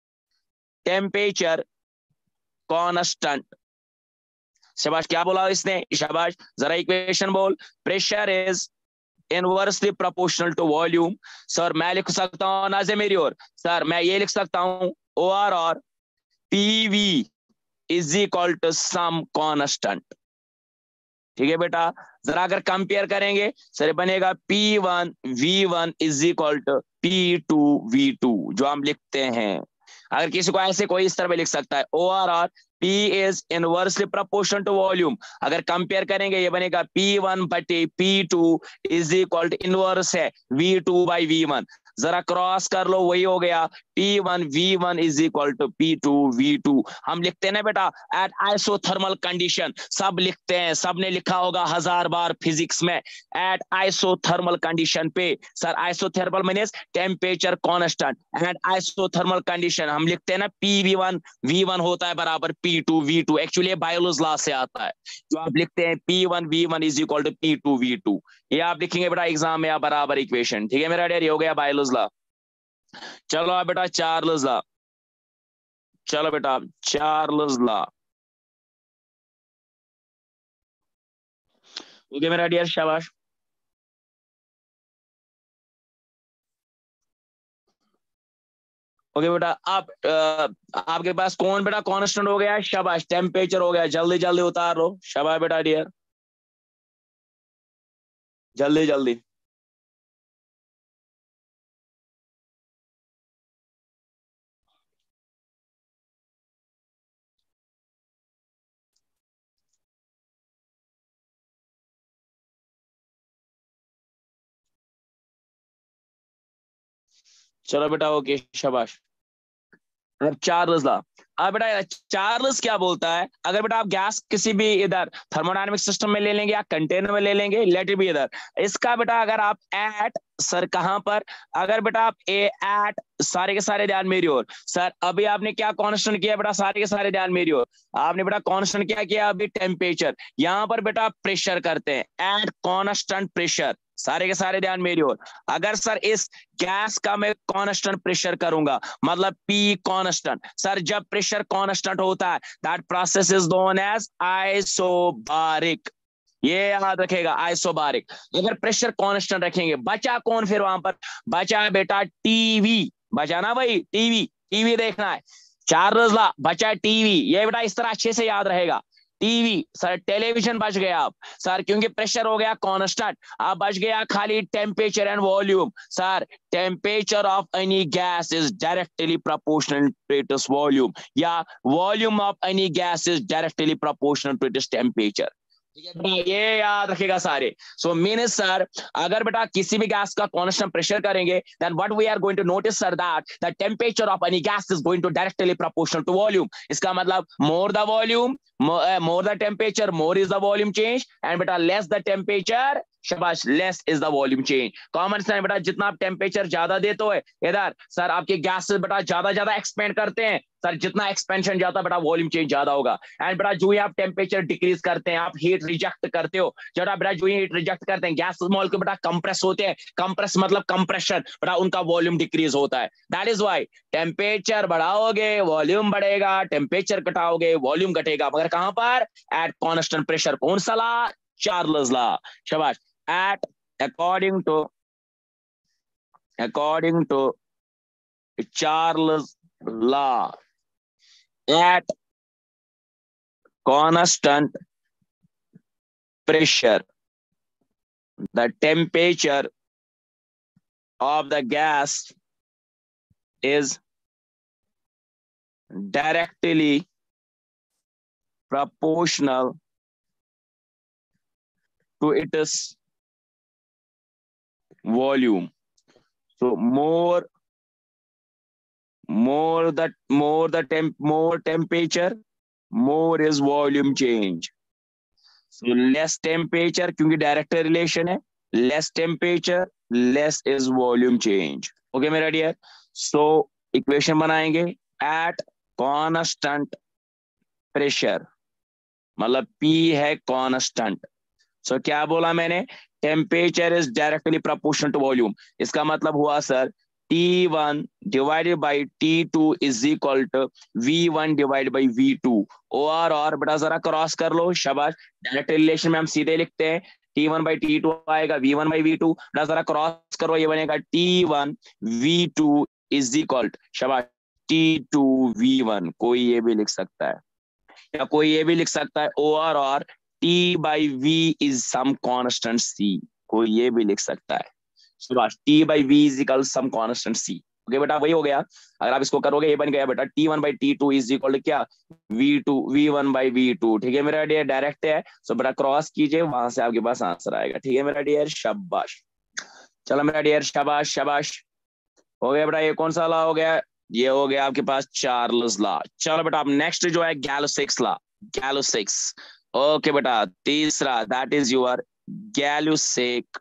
टेम्परेचर कांस्टेंट, शाबाश क्या बोला इसने, शाबाश, जरा इक्वेशन बोल, pressure is inversely proportional to volume. Sir मैं लिख सकता हूं नाज़े मेरी ओर, सर मैं ये लिख सकता हूं ओ आर और P V is equal to some constant. ठीक है बेटा, जरा अगर कंपेयर करेंगे सर बनेगा P one V one is equal to P two V two, जो हम लिखते हैं। अगर किसी को ऐसे कोई इस तरह लिख सकता है O R R P is inversely proportional to volume, अगर कंपेयर करेंगे ये बनेगा P वन बटे P two is equal to inverse है V two by V one, जरा क्रॉस कर लो वही हो गया P one V one is equal to P two V two. हम लिखते हैं ना बेटा एट आइसोथर्मल कंडीशन, सब लिखते हैं, सबने लिखा होगा हजार बार फिजिक्स में, एट आइसोथर्मल कंडीशन पे sir, isothermal means temperature constant, at isothermal condition हम लिखते हैं ना P V one V one होता है बराबर P two V two, actually Boyle's law से आता है, जो आप लिखते हैं P one V one is equal to P two V two, ये आप लिखेंगे बेटा एग्जाम में आप बराबर इक्वेशन। ठीक है मेरा डियर, ये हो गया बायलर्स लॉ। चलो आप बेटा चार्ल्स लॉ, चलो बेटा चार्ल्स लॉ, ओके मेरा डियर, शाबाश। ओके बेटा आप आ, आपके पास कौन बेटा कांस्टेंट हो गया, शाबाश, टेम्परेचर हो गया, जल्दी जल्दी उतार लो, शाबाश बेटा डियर, जल्दी जल्दी। चलो बेटा ओके शाबाश। अब चार्ल्स लॉ, अब बेटा चार्ल्स क्या बोलता है, अगर बेटा आप गैस किसी भी इधर थर्मोडायनेमिक सिस्टम में ले लेंगे या कंटेनर में ले लेंगे, लेट इट बी इधर, इसका बेटा अगर आप एट सर कहां पर? अगर बेटा आप ए एट, सारे के सारे ध्यान मेरी ओर। सर अभी आपने क्या कांस्टेंट किया बेटा? सारे के सारे ध्यान मेरी ओर। आपने बेटा कांस्टेंट क्या किया? अभी टेम्परेचर। यहां पर बेटा प्रेशर करते हैं, एट कांस्टेंट प्रेशर। सारे के सारे ध्यान मेरी ओर। अगर सर इस गैस का मैं कांस्टेंट प्रेशर करूंगा, मतलब पी कांस्टेंट। सर जब प्रेशर कांस्टेंट होता है, that process is known as isobaric. ये याद रखेगा, आइसोबारिक। अगर प्रेशर कांस्टेंट रखेंगे, बचा कौन फिर वहां पर? बचा बेटा टीवी। बचा ना भाई, टीवी। टीवी देखना है, चार्ल्स लॉ। बचा टीवी। ये बेटा इस तरह अच्छे से याद रहेगा। टीवी सर, टेलीविजन बच गया आप सर, क्योंकि प्रेशर हो गया कांस्टेंट। अब बच गया खाली temperature and volume. Sir temperature of any gas is directly proportional to its volume, या volume of any gas is directly proportional to its temperature. ये याद रखेगा सारे। सो मीन सर, अगर बेटा किसी भी गैस का कांस्टेंट प्रेशर करेंगे, then what we are going to notice sir, that the temperature of any gas is going to directly proportional to volume. इसका मतलब more the volume, more the temperature, more is the volume change, and बेटा less the temperature, शाबाश, less is the volume change. Common sense बेटा, जितना आप temperature ज्यादा देते हो इधर सर, आपके गैस बेटा ज्यादा ज्यादा एक्सपेंड करते हैं सर, जितना एक्सपेंशन ज्यादा बेटा वॉल्यूम चेंज ज्यादा होगा। एंड बेटा जो ही आप टेम्परेचर डिक्रीज करते हैं, आप हीट रिजेक्ट करते हो, जब बेटा जो ही हीट रिजेक्ट करते हैं, गैस मॉलिक्यूल बेटा कंप्रेस होते हैं। कंप्रेस मतलब कंप्रेशन, बेटा उनका वॉल्यूम डिक्रीज होता है। दैट इज व्हाई टेम्परेचर बढ़ाओगे वॉल्यूम बढ़ेगा, टेम्परेचर घटाओगे वॉल्यूम घटेगा, मगर कहां पर? At constant pressure. कौन सा लॉ? Charles law. शाबाश। At according to according to Charles law, at constant pressure, the temperature of the gas is directly proportional to its volume. So more, more the more the temp more temperature, more is volume change. So less temperature, क्योंकि direct relation है, less temperature, less is volume change. Okay मेरा dear? So equation बनाएंगे, at constant pressure, मतलब P है constant. So क्या बोला मैंने? Temperature is directly proportional to volume. इसका मतलब हुआ sir, T one divided by T two is equal to V one divide by V two. O are और बेटा जरा क्रॉस कर लो, शाबाश। डायरेक्ट रिलेशन में हम सीधे लिखते हैं, T one by T two आएगा V one by V two. बेटा जरा क्रॉस करो, ये बनेगा T one V two is equal, शाबाश, टी टू वी वन। कोई ये भी लिख सकता है, या कोई ये भी लिख सकता है, ओ आर और T by V is some constant C। कोई ये भी लिख सकता है, Subhash. T by V is equal some constant C। Okay बेटा, वही हो गया। अगर आप इसको करोगे, ये बन गया बेटा T one by T two is equal to क्या? V two V one by V two. ठीक है मेरा डियर, डायरेक्ट है। सो बेटा क्रॉस कीजिए, वहां से आपके पास आंसर आएगा। ठीक है मेरा डियर, शाबाश। चलो मेरा डियर, शाबाश शाबाश। हो गया बेटा, ये कौन सा लॉ हो गया? ये हो गया आपके पास चार्ल्स लॉ। चलो बेटा, अब नेक्स्ट जो है गैलो-सिक्स लॉ। गैलो-सिक्स, ओके बेटा, तीसरा, that is your Gay-Lussac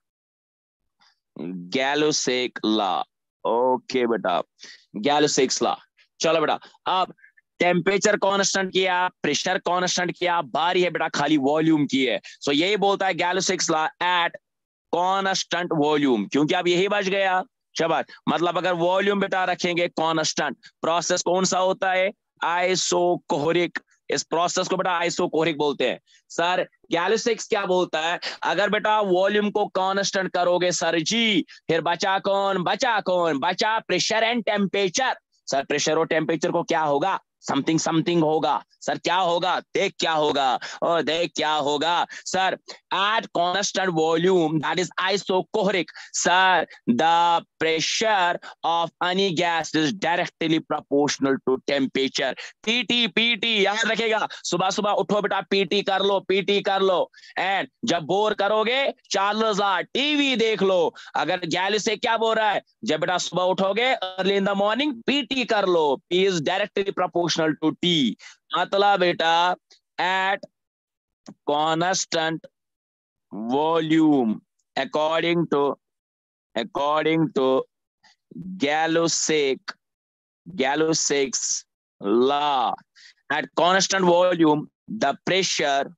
Gay-Lussac law. Okay बेटा, गैलो-सिक्स लॉ। चलो बेटा, अब टेम्परेचर कांस्टेंट किया, प्रेशर कांस्टेंट किया, बारी है बेटा खाली वॉल्यूम की है। सो यही बोलता है Gay-Lussac's law, at constant volume, क्योंकि अब यही बच गया। शाबाश। मतलब अगर वॉल्यूम बेटा रखेंगे कांस्टेंट, प्रोसेस कौन सा होता है? आइसोकोरिक। इस प्रोसेस को बेटा आइसोकोरिक बोलते हैं। सर गैलो-सिक्स क्या बोलता है? अगर बेटा वॉल्यूम को कांस्टेंट करोगे सर जी, फिर बचा कौन? बचा कौन? बचा pressure and temperature. Sir pressure और टेम्परेचर को क्या होगा? समथिंग समथिंग होगा। सर क्या होगा? देख क्या होगा, और देख क्या होगा sir, at constant volume, that is isochoric, sir the pressure of any gas is directly proportional to temperature. PT PT याद रखेगा, सुबह सुबह उठो बेटा, पीटी कर लो, पीटी कर लो। एंड जब बोर करोगे, चार्ल्स लॉ, टीवी देख लो। अगर गैलो से क्या बोल रहा है? जब बेटा सुबह उठोगे early in the morning, PT कर लो। P is directly proportional to T. मतलब बेटा at constant volume, according to according to Gay-Lussac Gay-Lussac's law, at constant volume, the pressure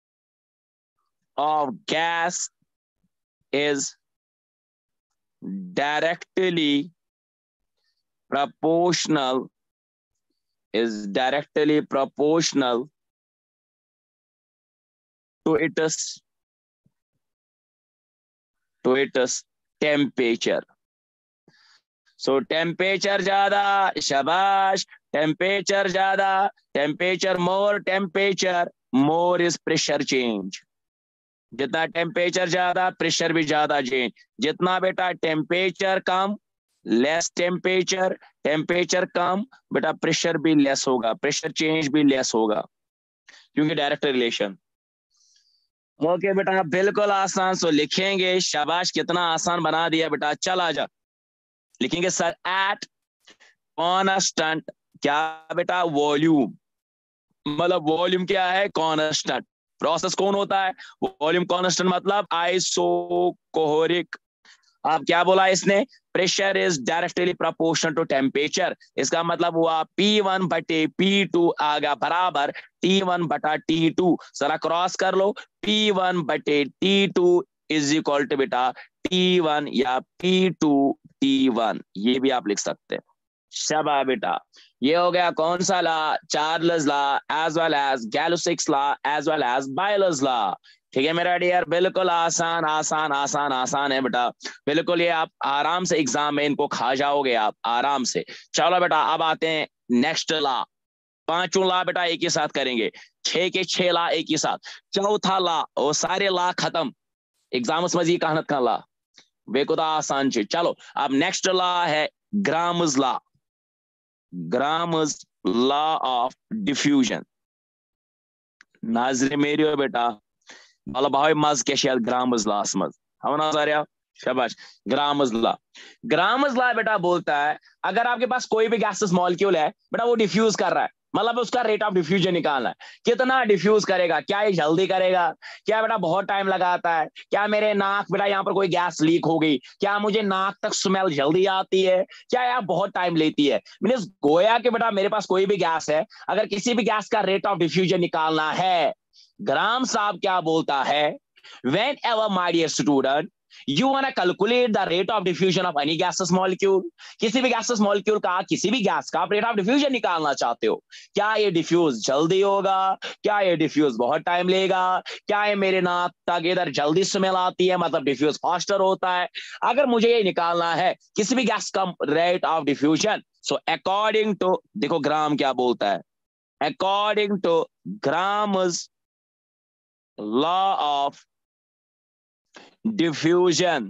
of gas is directly proportional is directly proportional to its to its temperature. So temperature ज्यादा, शाबाश, temperature ज्यादा, temperature more, temperature more is pressure change. जितना temperature ज्यादा pressure भी ज्यादा change, जितना बेटा temperature कम लेस टेम्परेचर, टेम्परेचर कम बेटा प्रेशर भी लेस होगा, प्रेशर चेंज भी लेस होगा, क्योंकि डायरेक्ट रिलेशन। ओके बेटा बिल्कुल आसान। सो लिखेंगे, शाबाश कितना आसान बना दिया बेटा। चल आजा, लिखेंगे सर एट कॉन्स्टेंट क्या बेटा वॉल्यूम, मतलब वॉल्यूम क्या है कॉन्स्टेंट। प्रोसेस कौन होता है वॉल्यूम कॉन्स्टेंट, मतलब आइसोकोरिक। अब क्या बोला इसने, pressure is directly proportional to temperature, इसका मतलब हुआ पी वन बटे पी टू आगा बराबर टी वन बटा टी टू। जरा क्रॉस कर लो, पी वन बटे T two is equal to बेटा टी वन या पी टू टी वन, ये भी आप लिख सकते हैं। शाबाश बेटा, ये हो गया कौन सा law, Charles law as well as Gay-Lussac's law as well as Boyle's law. ठीक है मेरा डियर, बिल्कुल आसान आसान आसान आसान है बेटा, बिल्कुल ये आप आराम से एग्जाम में इनको खा जाओगे आप आराम से। चलो बेटा अब आते हैं नेक्स्ट लॉ, पांचों लॉ बेटा एक ही साथ करेंगे, छह के छह लॉ एक ही साथ। चौथा लॉ, वो सारे लॉ खत्म एग्जाम में ये कहना का लॉ वे खुदा आसान चीज। चलो अब नेक्स्ट लॉ है Graham's law, Graham's law of diffusion. नाजरे मेरी हो बेटा, मतलब भाई मज के शायद ग्राम्स लॉ मज हम ना, शाबाश। ग्राम्स लॉ, ग्राम्स लॉ बेटा बोलता है अगर आपके पास कोई भी गैसेस मॉलिक्यूल है बेटा, वो डिफ्यूज कर रहा है, मतलब उसका रेट ऑफ डिफ्यूजन निकालना है, कितना डिफ्यूज करेगा, क्या ये जल्दी करेगा, क्या बेटा बहुत टाइम लगाता है, क्या मेरे नाक बेटा यहाँ पर कोई गैस लीक हो गई, क्या मुझे नाक तक स्मेल जल्दी आती है, क्या यार बहुत टाइम लेती है। मींस गोया कि बेटा मेरे पास कोई भी गैस है, अगर किसी भी गैस का रेट ऑफ डिफ्यूजन निकालना है, ग्राम साहब क्या बोलता है, whenever my dear student you want to calculate the rate of diffusion of any gaseous molecule, किसी भी gaseous molecule का किसी भी गैस का rate of diffusion निकालना चाहते हो, क्या ये डिफ्यूज जल्दी होगा, क्या ये डिफ्यूज बहुत टाइम लेगा, क्या ये मेरे नाक तक इधर जल्दी स्मेल आती है, मतलब डिफ्यूज फास्टर होता है। अगर मुझे ये निकालना है किसी भी गैस का rate of diffusion, so according to, देखो ग्राम क्या बोलता है, according to Graham's law of diffusion,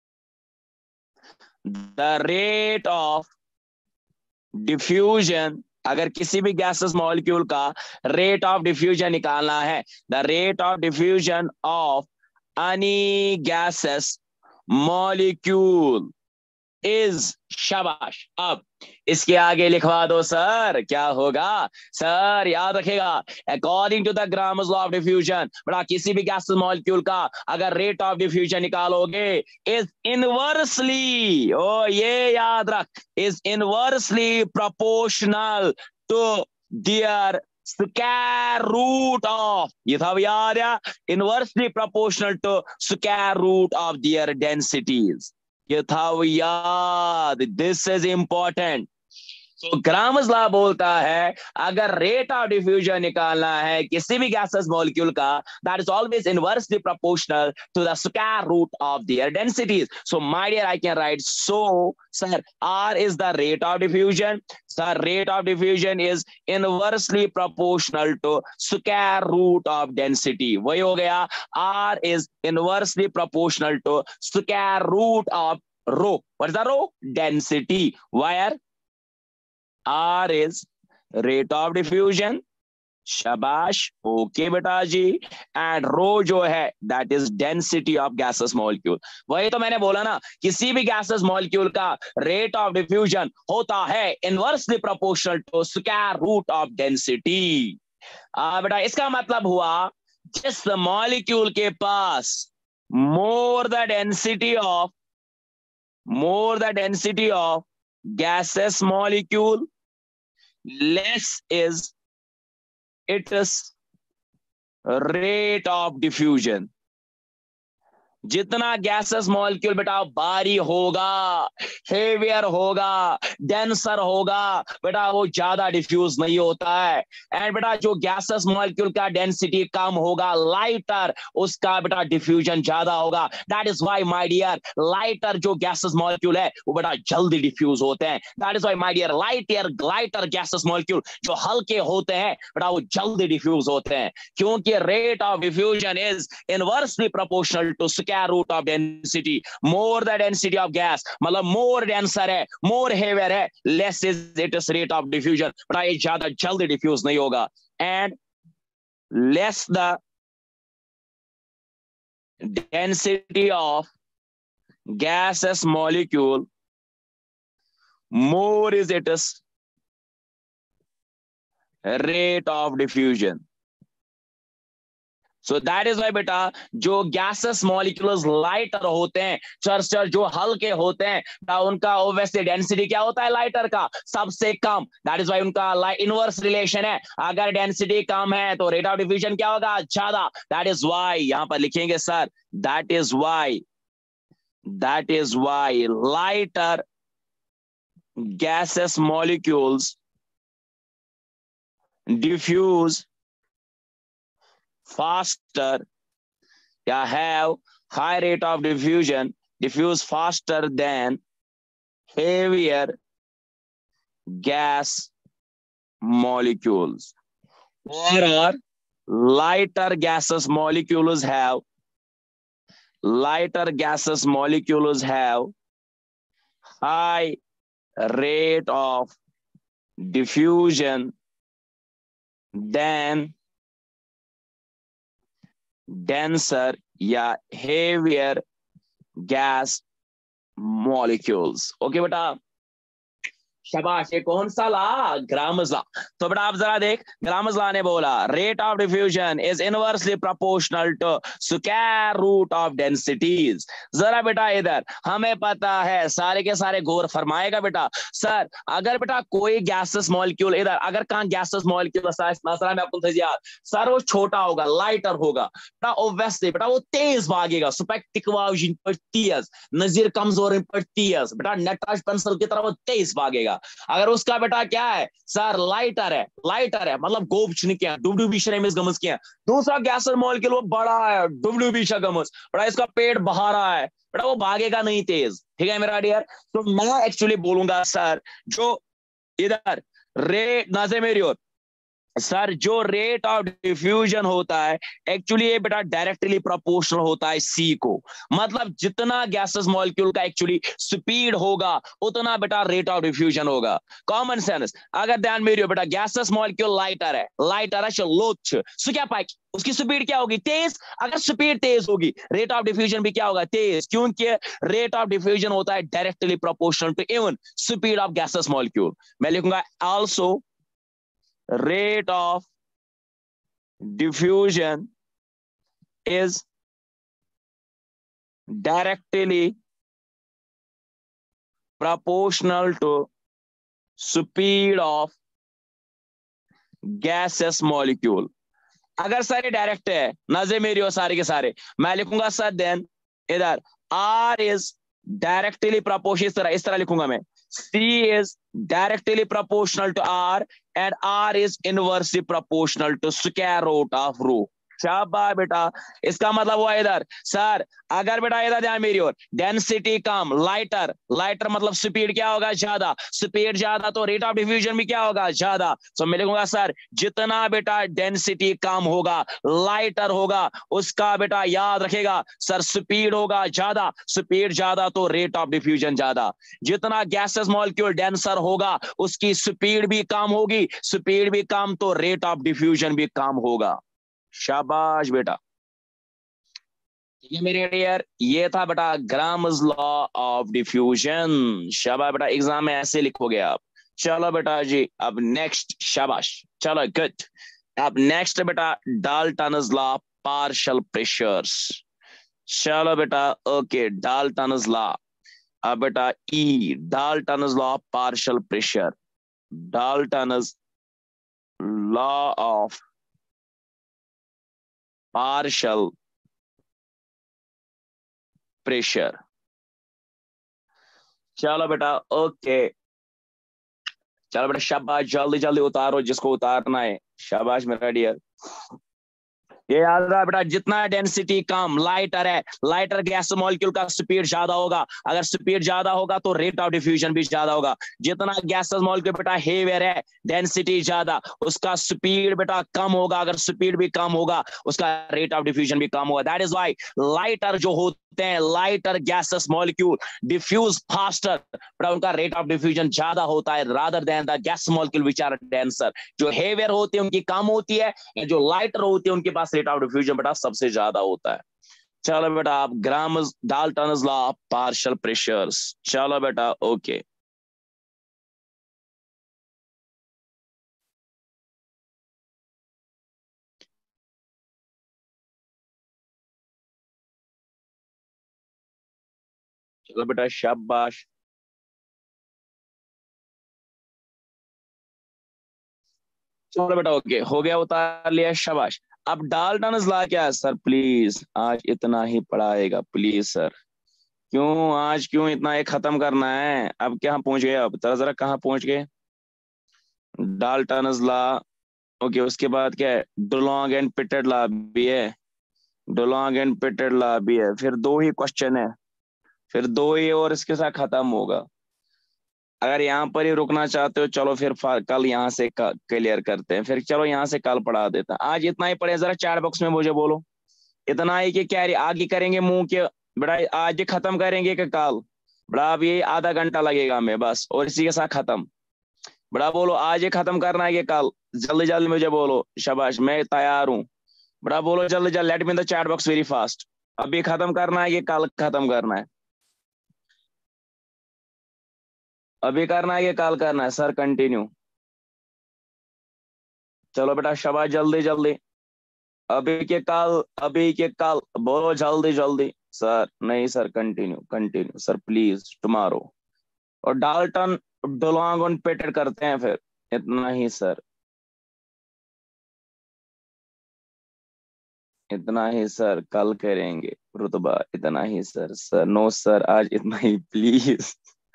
the rate of diffusion, अगर किसी भी गैसेस मॉलिक्यूल का रेट ऑफ डिफ्यूजन निकालना है, the rate of diffusion of any gases molecule is, शाबाश। अब इसके आगे लिखवा दो सर, क्या होगा सर, याद रखेगा according to the Graham's law of diffusion, बड़ा किसी भी गैस मॉलिक्यूल का अगर रेट ऑफ डिफ्यूजन निकालोगे इज इनवर्सली, ओ ये याद रख, is inversely proportional to their square root of, ये था याद है, inversely proportional to square root of their densities, ये था वो याद, दिस इज इंपॉर्टेंट। तो ग्राम्स लॉ बोलता है अगर रेट ऑफ डिफ्यूजन निकालना है किसी भी गैसेस मॉलिक्यूल का, that is always inversely proportional to the square root of their densities. So my dear I can write, so sir R is the rate of diffusion, the rate of diffusion is inversely proportional to square root of density, वही हो गया, R is inversely proportional to square root of rho, what is the rho, density, where R is rate of diffusion, शाबाश, okay बेटा जी, and rho जो है that is density of gases molecule. वही तो मैंने बोला ना, किसी भी गैसेस मॉलिक्यूल का रेट ऑफ डिफ्यूजन होता है inversely proportional to square root of density. आ बेटा इसका मतलब हुआ जिस मॉलिक्यूल के पास more the density of more the density of gaseous molecule, less is its rate of diffusion. जितना गैसेस मॉलिक्यूल बेटा भारी होगा, हेवियर होगा, डेंसर होगा, बेटा वो ज्यादा डिफ्यूज नहीं होता है. एंड बेटा जो गैसेस मॉलिक्यूल का डेंसिटी कम होगा, लाइटर, उसका बेटा डिफ्यूजन ज्यादा होगा. That is why my dear lighter जो गैसेस मॉलिक्यूल है वो बेटा जल्दी डिफ्यूज होते हैं. That is why my dear lighter lighter gases molecule जो हल्के होते हैं बेटा वो जल्दी डिफ्यूज होते हैं, क्योंकि rate of diffusion is inversely proportional to root of density. More the density of gas, मतलब more denser है, more heavier है, less is its rate of diffusion. बड़ा ये ज्यादा जल्दी diffuse नहीं होगा. And less the density of gaseous molecule, more is its rate of diffusion. So that is why बेटा जो गैसेस मॉलिक्यूल्स लाइटर होते हैं, सर सर जो हल्के होते हैं बेटा उनका ऑब्वियसली डेंसिटी क्या होता है लाइटर का, सबसे कम. दैट इज वाई उनका इनवर्स रिलेशन है. अगर डेंसिटी कम है तो रेट ऑफ डिफ्यूजन क्या होगा, ज्यादा. दैट इज वाई यहां पर लिखेंगे sir, that is why that is why lighter gases molecules diffuse faster, yeah, have high rate of diffusion, diffuse faster than heavier gas molecules. Or lighter gaseous molecules have lighter gaseous molecules have high rate of diffusion than denser या heavier gas molecules. Okay बेटा, शाबाश. ये कौन सा ला, grams ला. तो बेटा आप जरा देख, ग्राम्स ला ने बोला rate of diffusion is inversely proportional to square root of densities. जरा बेटा इधर हमें पता है, सारे के सारे गौर फरमाएगा बेटा. सर अगर बेटा कोई गैसेस मॉलिक्यूल इधर, अगर कहां गैसेस मॉलिक्यूल मसला में आपको याद, सर वो छोटा होगा, लाइटर होगा बेटा, ऑब्वियसली बेटा वो तेज भागेगा, स्पेक्टिकवाउजिन पर तेज, नजीर कमजोर पर तेज, बेटा नटराज पेंसिल की तरह वो तेज भागेगा. अगर उसका बेटा क्या है सर, लाइटर है, लाइटर है मतलब गोबच नहीं किया, डुबडुबी शरेमिस गमस किया. दूसरा गैसेस मॉलिक्यूल वो बड़ा है, डुबडुबी गमस, बड़ा इसका पेट बहा रहा है, बेटा वो भागेगा नहीं तेज. ठीक है मेरा डियर. तो मैं एक्चुअली बोलूंगा सर, जो इधर रेट नाजे मेरी ओर, सर जो रेट ऑफ डिफ्यूजन होता है एक्चुअली ये बेटा डायरेक्टली प्रोपोर्शनल होता है सी को. मतलब जितना गैसेस मॉलिक्यूल का एक्चुअली स्पीड होगा उतना बेटा रेट ऑफ डिफ्यूजन होगा. Common sense. अगर ध्यान मेरी हो बेटा, गैसेस मॉलिक्यूल लाइटर है, लाइटर है लोच, सो क्या पाएगी, उसकी स्पीड क्या होगी, तेज. अगर स्पीड तेज होगी रेट ऑफ डिफ्यूजन भी क्या होगा, तेज, क्योंकि रेट ऑफ डिफ्यूजन होता है directly proportional to even speed of gases molecule. मैं लिखूंगा also rate of diffusion is directly proportional to speed of gaseous molecule. अगर सारे डायरेक्ट है, नजर मेरी हो सारे के सारे, मैं लिखूंगा सर देन इधर R is directly proportional, इस तरह इस तरह लिखूंगा मैं, C is directly proportional to R and R is inversely proportional to square root of rho. शाबाश बेटा. इसका मतलब हुआ इधर सर, अगर बेटा इधर ध्यान मेरी ओर, डेंसिटी कम, लाइटर, लाइटर मतलब स्पीड क्या होगा, ज्यादा, स्पीड ज्यादा तो रेट ऑफ डिफ्यूजन भी क्या होगा, ज्यादा. तो मैं लिखूंगा सर जितना बेटा डेंसिटी कम होगा, लाइटर होगा, उसका बेटा याद रखेगा सर स्पीड होगा ज्यादा, स्पीड ज्यादा तो रेट ऑफ डिफ्यूजन ज्यादा. जितना गैसेस मॉलिक्यूल डेंसर होगा उसकी स्पीड भी कम होगी, स्पीड भी कम तो रेट ऑफ डिफ्यूजन भी कम होगा. शाबाश बेटा. ठीक है मेरे डियर, ये था बेटा ग्राम्स लॉ ऑफ डिफ्यूजन. शाबाश बेटा, एग्जाम में ऐसे लिखोगे आप. चलो बेटा जी, अब नेक्स्ट. शाबाश, चलो गुड. अब नेक्स्ट बेटा डाल्टन्स लॉ पार्शियल प्रेशर्स. चलो बेटा ओके, डाल्टन्स लॉ. अब बेटा ई, Dalton's law of partial pressure, Dalton's law of partial pressure. चलो बेटा ओके, चलो बेटा शाबाश, जल्दी जल्दी उतारो जिसको उतारना है, शाबाश मेरा डियर। ये याद रहा बेटा, जितना डेंसिटी कम, लाइटर है, लाइटर गैस मॉलिक्यूल का स्पीड ज्यादा होगा, अगर स्पीड ज्यादा होगा तो रेट ऑफ डिफ्यूजन भी ज्यादा होगा। जितना गैस मॉलिक्यूल बेटा हेवियर है, डेंसिटी ज्यादा, उसका स्पीड बेटा कम होगा, अगर स्पीड भी कम होगा उसका रेट ऑफ डिफ्यूजन भी कम होगा। दैट इज व्हाई लाइटर जो होते हैं, lighter gases molecule diffuse faster, बेटा उनका रेट ऑफ डिफ्यूजन ज्यादा होता है rather than the gas molecule which are denser. जो हेवियर होती है उनकी कम होती है, जो लाइटर होती है उनके पास रेट ऑफ डिफ्यूजन बेटा सबसे ज्यादा होता है। चलो बेटा आप Graham's Dalton's law of partial pressures, चलो बेटा ओके। चलो बेटा शाबाश, चलो बेटा ओके हो गया, उतार लिया, शाबाश। अब डाल्टन्स लॉ क्या है सर, प्लीज आज इतना ही पढ़ाएगा प्लीज सर, क्यों आज क्यों इतना ये खत्म करना है? अब क्या पहुंच गए, अब जरा जरा कहाँ पहुंच गए? डाल्टन्स लॉ ओके, उसके बाद क्या है, डुलोंग एंड पिटेट लॉ भी है, डुलोंग एंड पिटेट लॉ भी है, फिर दो ही क्वेश्चन है, फिर दो ही और इसके साथ खत्म होगा। अगर यहाँ पर ही रुकना चाहते हो चलो फिर कल यहाँ से क्लियर करते हैं, फिर चलो यहाँ से कल पढ़ा देता, आज इतना ही पढ़े, जरा चैट बॉक्स में मुझे बोलो इतना ही कि क्या आगे करेंगे मुंह के, बड़ा आज खत्म करेंगे कि कल? बड़ा अब ये आधा घंटा लगेगा हमें बस, और इसी के साथ खत्म। बड़ा बोलो आज ही खत्म करना है कि कल? जल्दी जल्दी मुझे बोलो, शाबाश मैं तैयार हूँ। बड़ा बोलो जल्दी जल्दी, let me in the chat box very fast, अभी खत्म करना है कि कल खत्म करना है? अभी करना है कि कल करना है सर? कंटिन्यू, चलो बेटा शाबाश, जल्दी जल्दी, अभी के कल, अभी के कल, बोलो जल्दी जल्दी। सर नहीं sir, continue continue sir please tomorrow. और डाल्टन डुलोंग ऑन पेटेड करते हैं फिर, इतना ही सर, इतना ही सर, कल करेंगे रुतबा, इतना ही सर। सर नो सर, आज इतना ही प्लीज।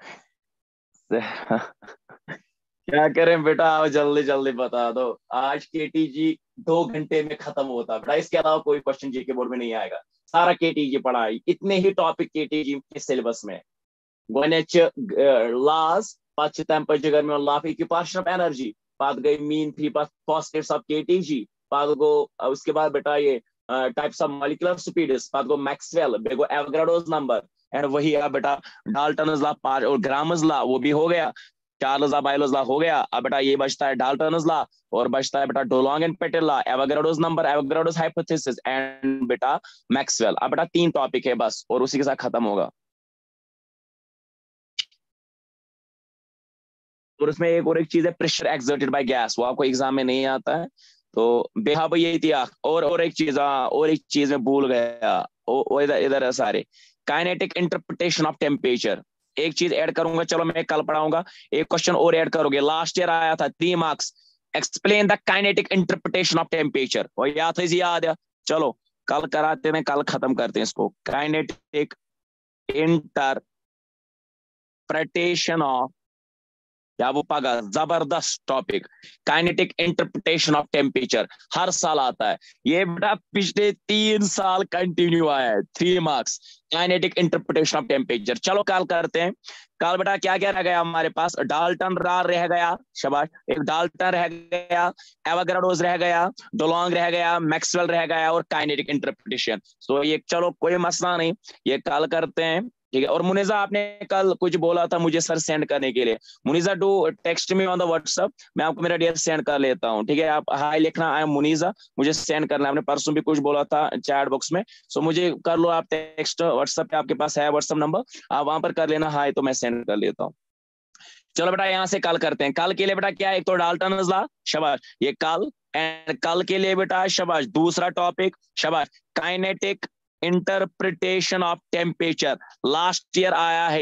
क्या करें बेटा, आओ जल्दी जल्दी बता दो। आज केटीजी दो घंटे में खत्म होता है बेटा, इसके अलावा कोई क्वेश्चन जी के बोर्ड में नहीं आएगा, सारा केटीजी पढ़ाई, इतने ही टॉपिक केटीजी के सिलेबस में। गोनेच लास पच temperature में law of equipartition of energy, बात गई mean three positives of KTG, बात गो उसके बाद बेटा ये टाइप्स ऑफ मॉलिक्यूलर स्पीड्स, बात गो मैक्सवेल, बेगो एवोगाड्रोस नंबर, एंड वही है बेटा डाल्टन्स लॉ और ग्राम्स लॉ, वो भी हो गया। चार्ल्स बायलस लॉ हो गया। अब बेटा ये बचता है डाल्टन्स लॉ, और बचता है बेटा Dulong and Petit law, Avogadro's number, Avogadro's hypothesis and बेटा मैक्सवेल। अब बेटा तीन टॉपिक है बस, और उसी के साथ खत्म होगा। और उसमें एक और एक चीज है, प्रेशर एक्सर्टेड बाय गैस, वो आपको एग्जाम में नहीं आता है, तो बेहा भाई यही थी। और और एक चीज, हाँ और एक चीज मैं भूल गया, ओ इधर इधर है सारे, काइनेटिक इंटरप्रिटेशन ऑफ टेम्परेचर, एक चीज ऐड करूंगा, चलो मैं कल पढ़ाऊंगा, एक क्वेश्चन और ऐड करोगे, लास्ट ईयर आया था three marks, explain the kinetic interpretation of temperature, और याद है याद है, चलो कल कराते हैं, कल खत्म करते हैं इसको, काइनेटिक इंटरप्रिटेशन ऑफ, क्या वो पागा, जबरदस्त topic, kinetic interpretation of temperature, हर साल आता है ये बेटा, पिछले तीन साल कंटिन्यू आया है, three marks, kinetic interpretation of temperature. चलो कल करते हैं। कल बेटा क्या क्या रह गया हमारे पास, डाल्टन रॉ रह गया, शाबाश, एक डाल्टन रह गया, एवोगाड्रोस रह गया, डुलोंग रह गया, मैक्सवेल रह गया, और काइनेटिक इंटरप्रिटेशन। तो ये चलो कोई मसला नहीं, ये कल करते हैं, ठीक है। और मुनीजा आपने कल कुछ बोला था मुझे सर सेंड करने के लिए, Muneeza do text me on the WhatsApp, मैं आपको मेरा डियर सेंड कर लेता हूँ, ठीक है। आप हाय लिखना, आई एम मुनीजा, मुझे सेंड करना, आपने परसों भी कुछ बोला था चैट बॉक्स में, सो मुझे कर लो आप टेक्स्ट, व्हाट्सएप पे आपके पास है व्हाट्सएप नंबर, आप वहां पर कर लेना हाय, तो मैं सेंड कर लेता हूँ। चलो बेटा यहाँ से कल करते हैं। कल के लिए बेटा क्या है, एक तो डाल्टन्स लॉ, शाबाश, ये कल, एंड कल के लिए बेटा शाबाश दूसरा टॉपिक, शाबाश, kinetic interpretation of temperature, last year आया है ये,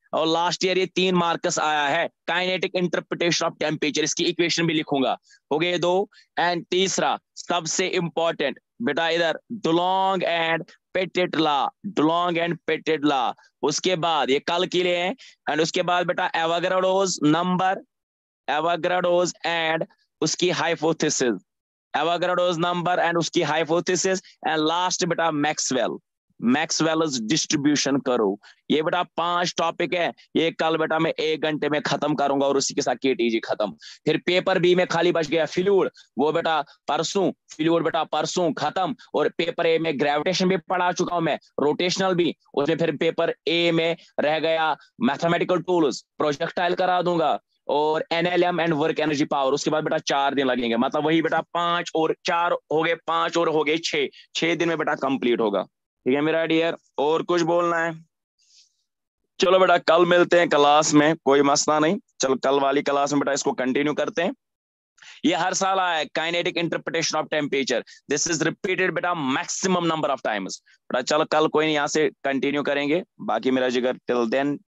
और लास्ट ईयर ये तीन मार्क्स आया है। काइनेटिक इंटरप्रिटेशन ऑफ टेम्परेचर, इसकी इक्वेशन भी लिखूंगा। हो गए दो। एंड तीसरा सबसे इंपॉर्टेंट बेटा इधर Dulong and Petit law, Dulong and Petit law. उसके बाद ये कल के लिए है। एंड उसके बाद बेटा एवोगाड्रोस नंबर, एवोगाड्रोस एंड उसकी हाइपोथेसिस, एवोगाड्रोस नंबर एंड उसकी हाइपोथेसिस। एंड लास्ट बेटा मैक्सवेल, मैक्सवेल्स डिस्ट्रीब्यूशन करो। ये बेटा पांच टॉपिक है, ये कल बेटा मैं एक घंटे में खत्म करूंगा और उसी के साथ केटीजी खत्म। फिर पेपर बी में खाली बच गया फ्लूइड, वो बेटा परसों, फ्लूइड बेटा परसों खत्म। और पेपर ए में ग्रेविटेशन भी पढ़ा चुका हूं मैं, रोटेशनल भी। उसमें फिर पेपर ए में रह गया मैथमेटिकल टूल्स, प्रोजेक्टाइल करा दूंगा और NLM and work energy power. उसके बाद बेटा चार दिन लगेंगे, मतलब वही बेटा पांच और चार हो गए, पांच और हो गए छह, छह दिन में बेटा कंप्लीट होगा। ठीक है मेरा डियर, और कुछ बोलना है? चलो बेटा कल मिलते हैं क्लास में, कोई मसला नहीं। चलो कल वाली क्लास में बेटा इसको कंटिन्यू करते हैं। ये हर साल आया है, kinetic interpretation of temperature. This is repeated बेटा मैक्सिमम नंबर ऑफ टाइम्स। बेटा चलो कल कोई नहीं, यहाँ से कंटिन्यू करेंगे। बाकी मेरा जिगर टिल देन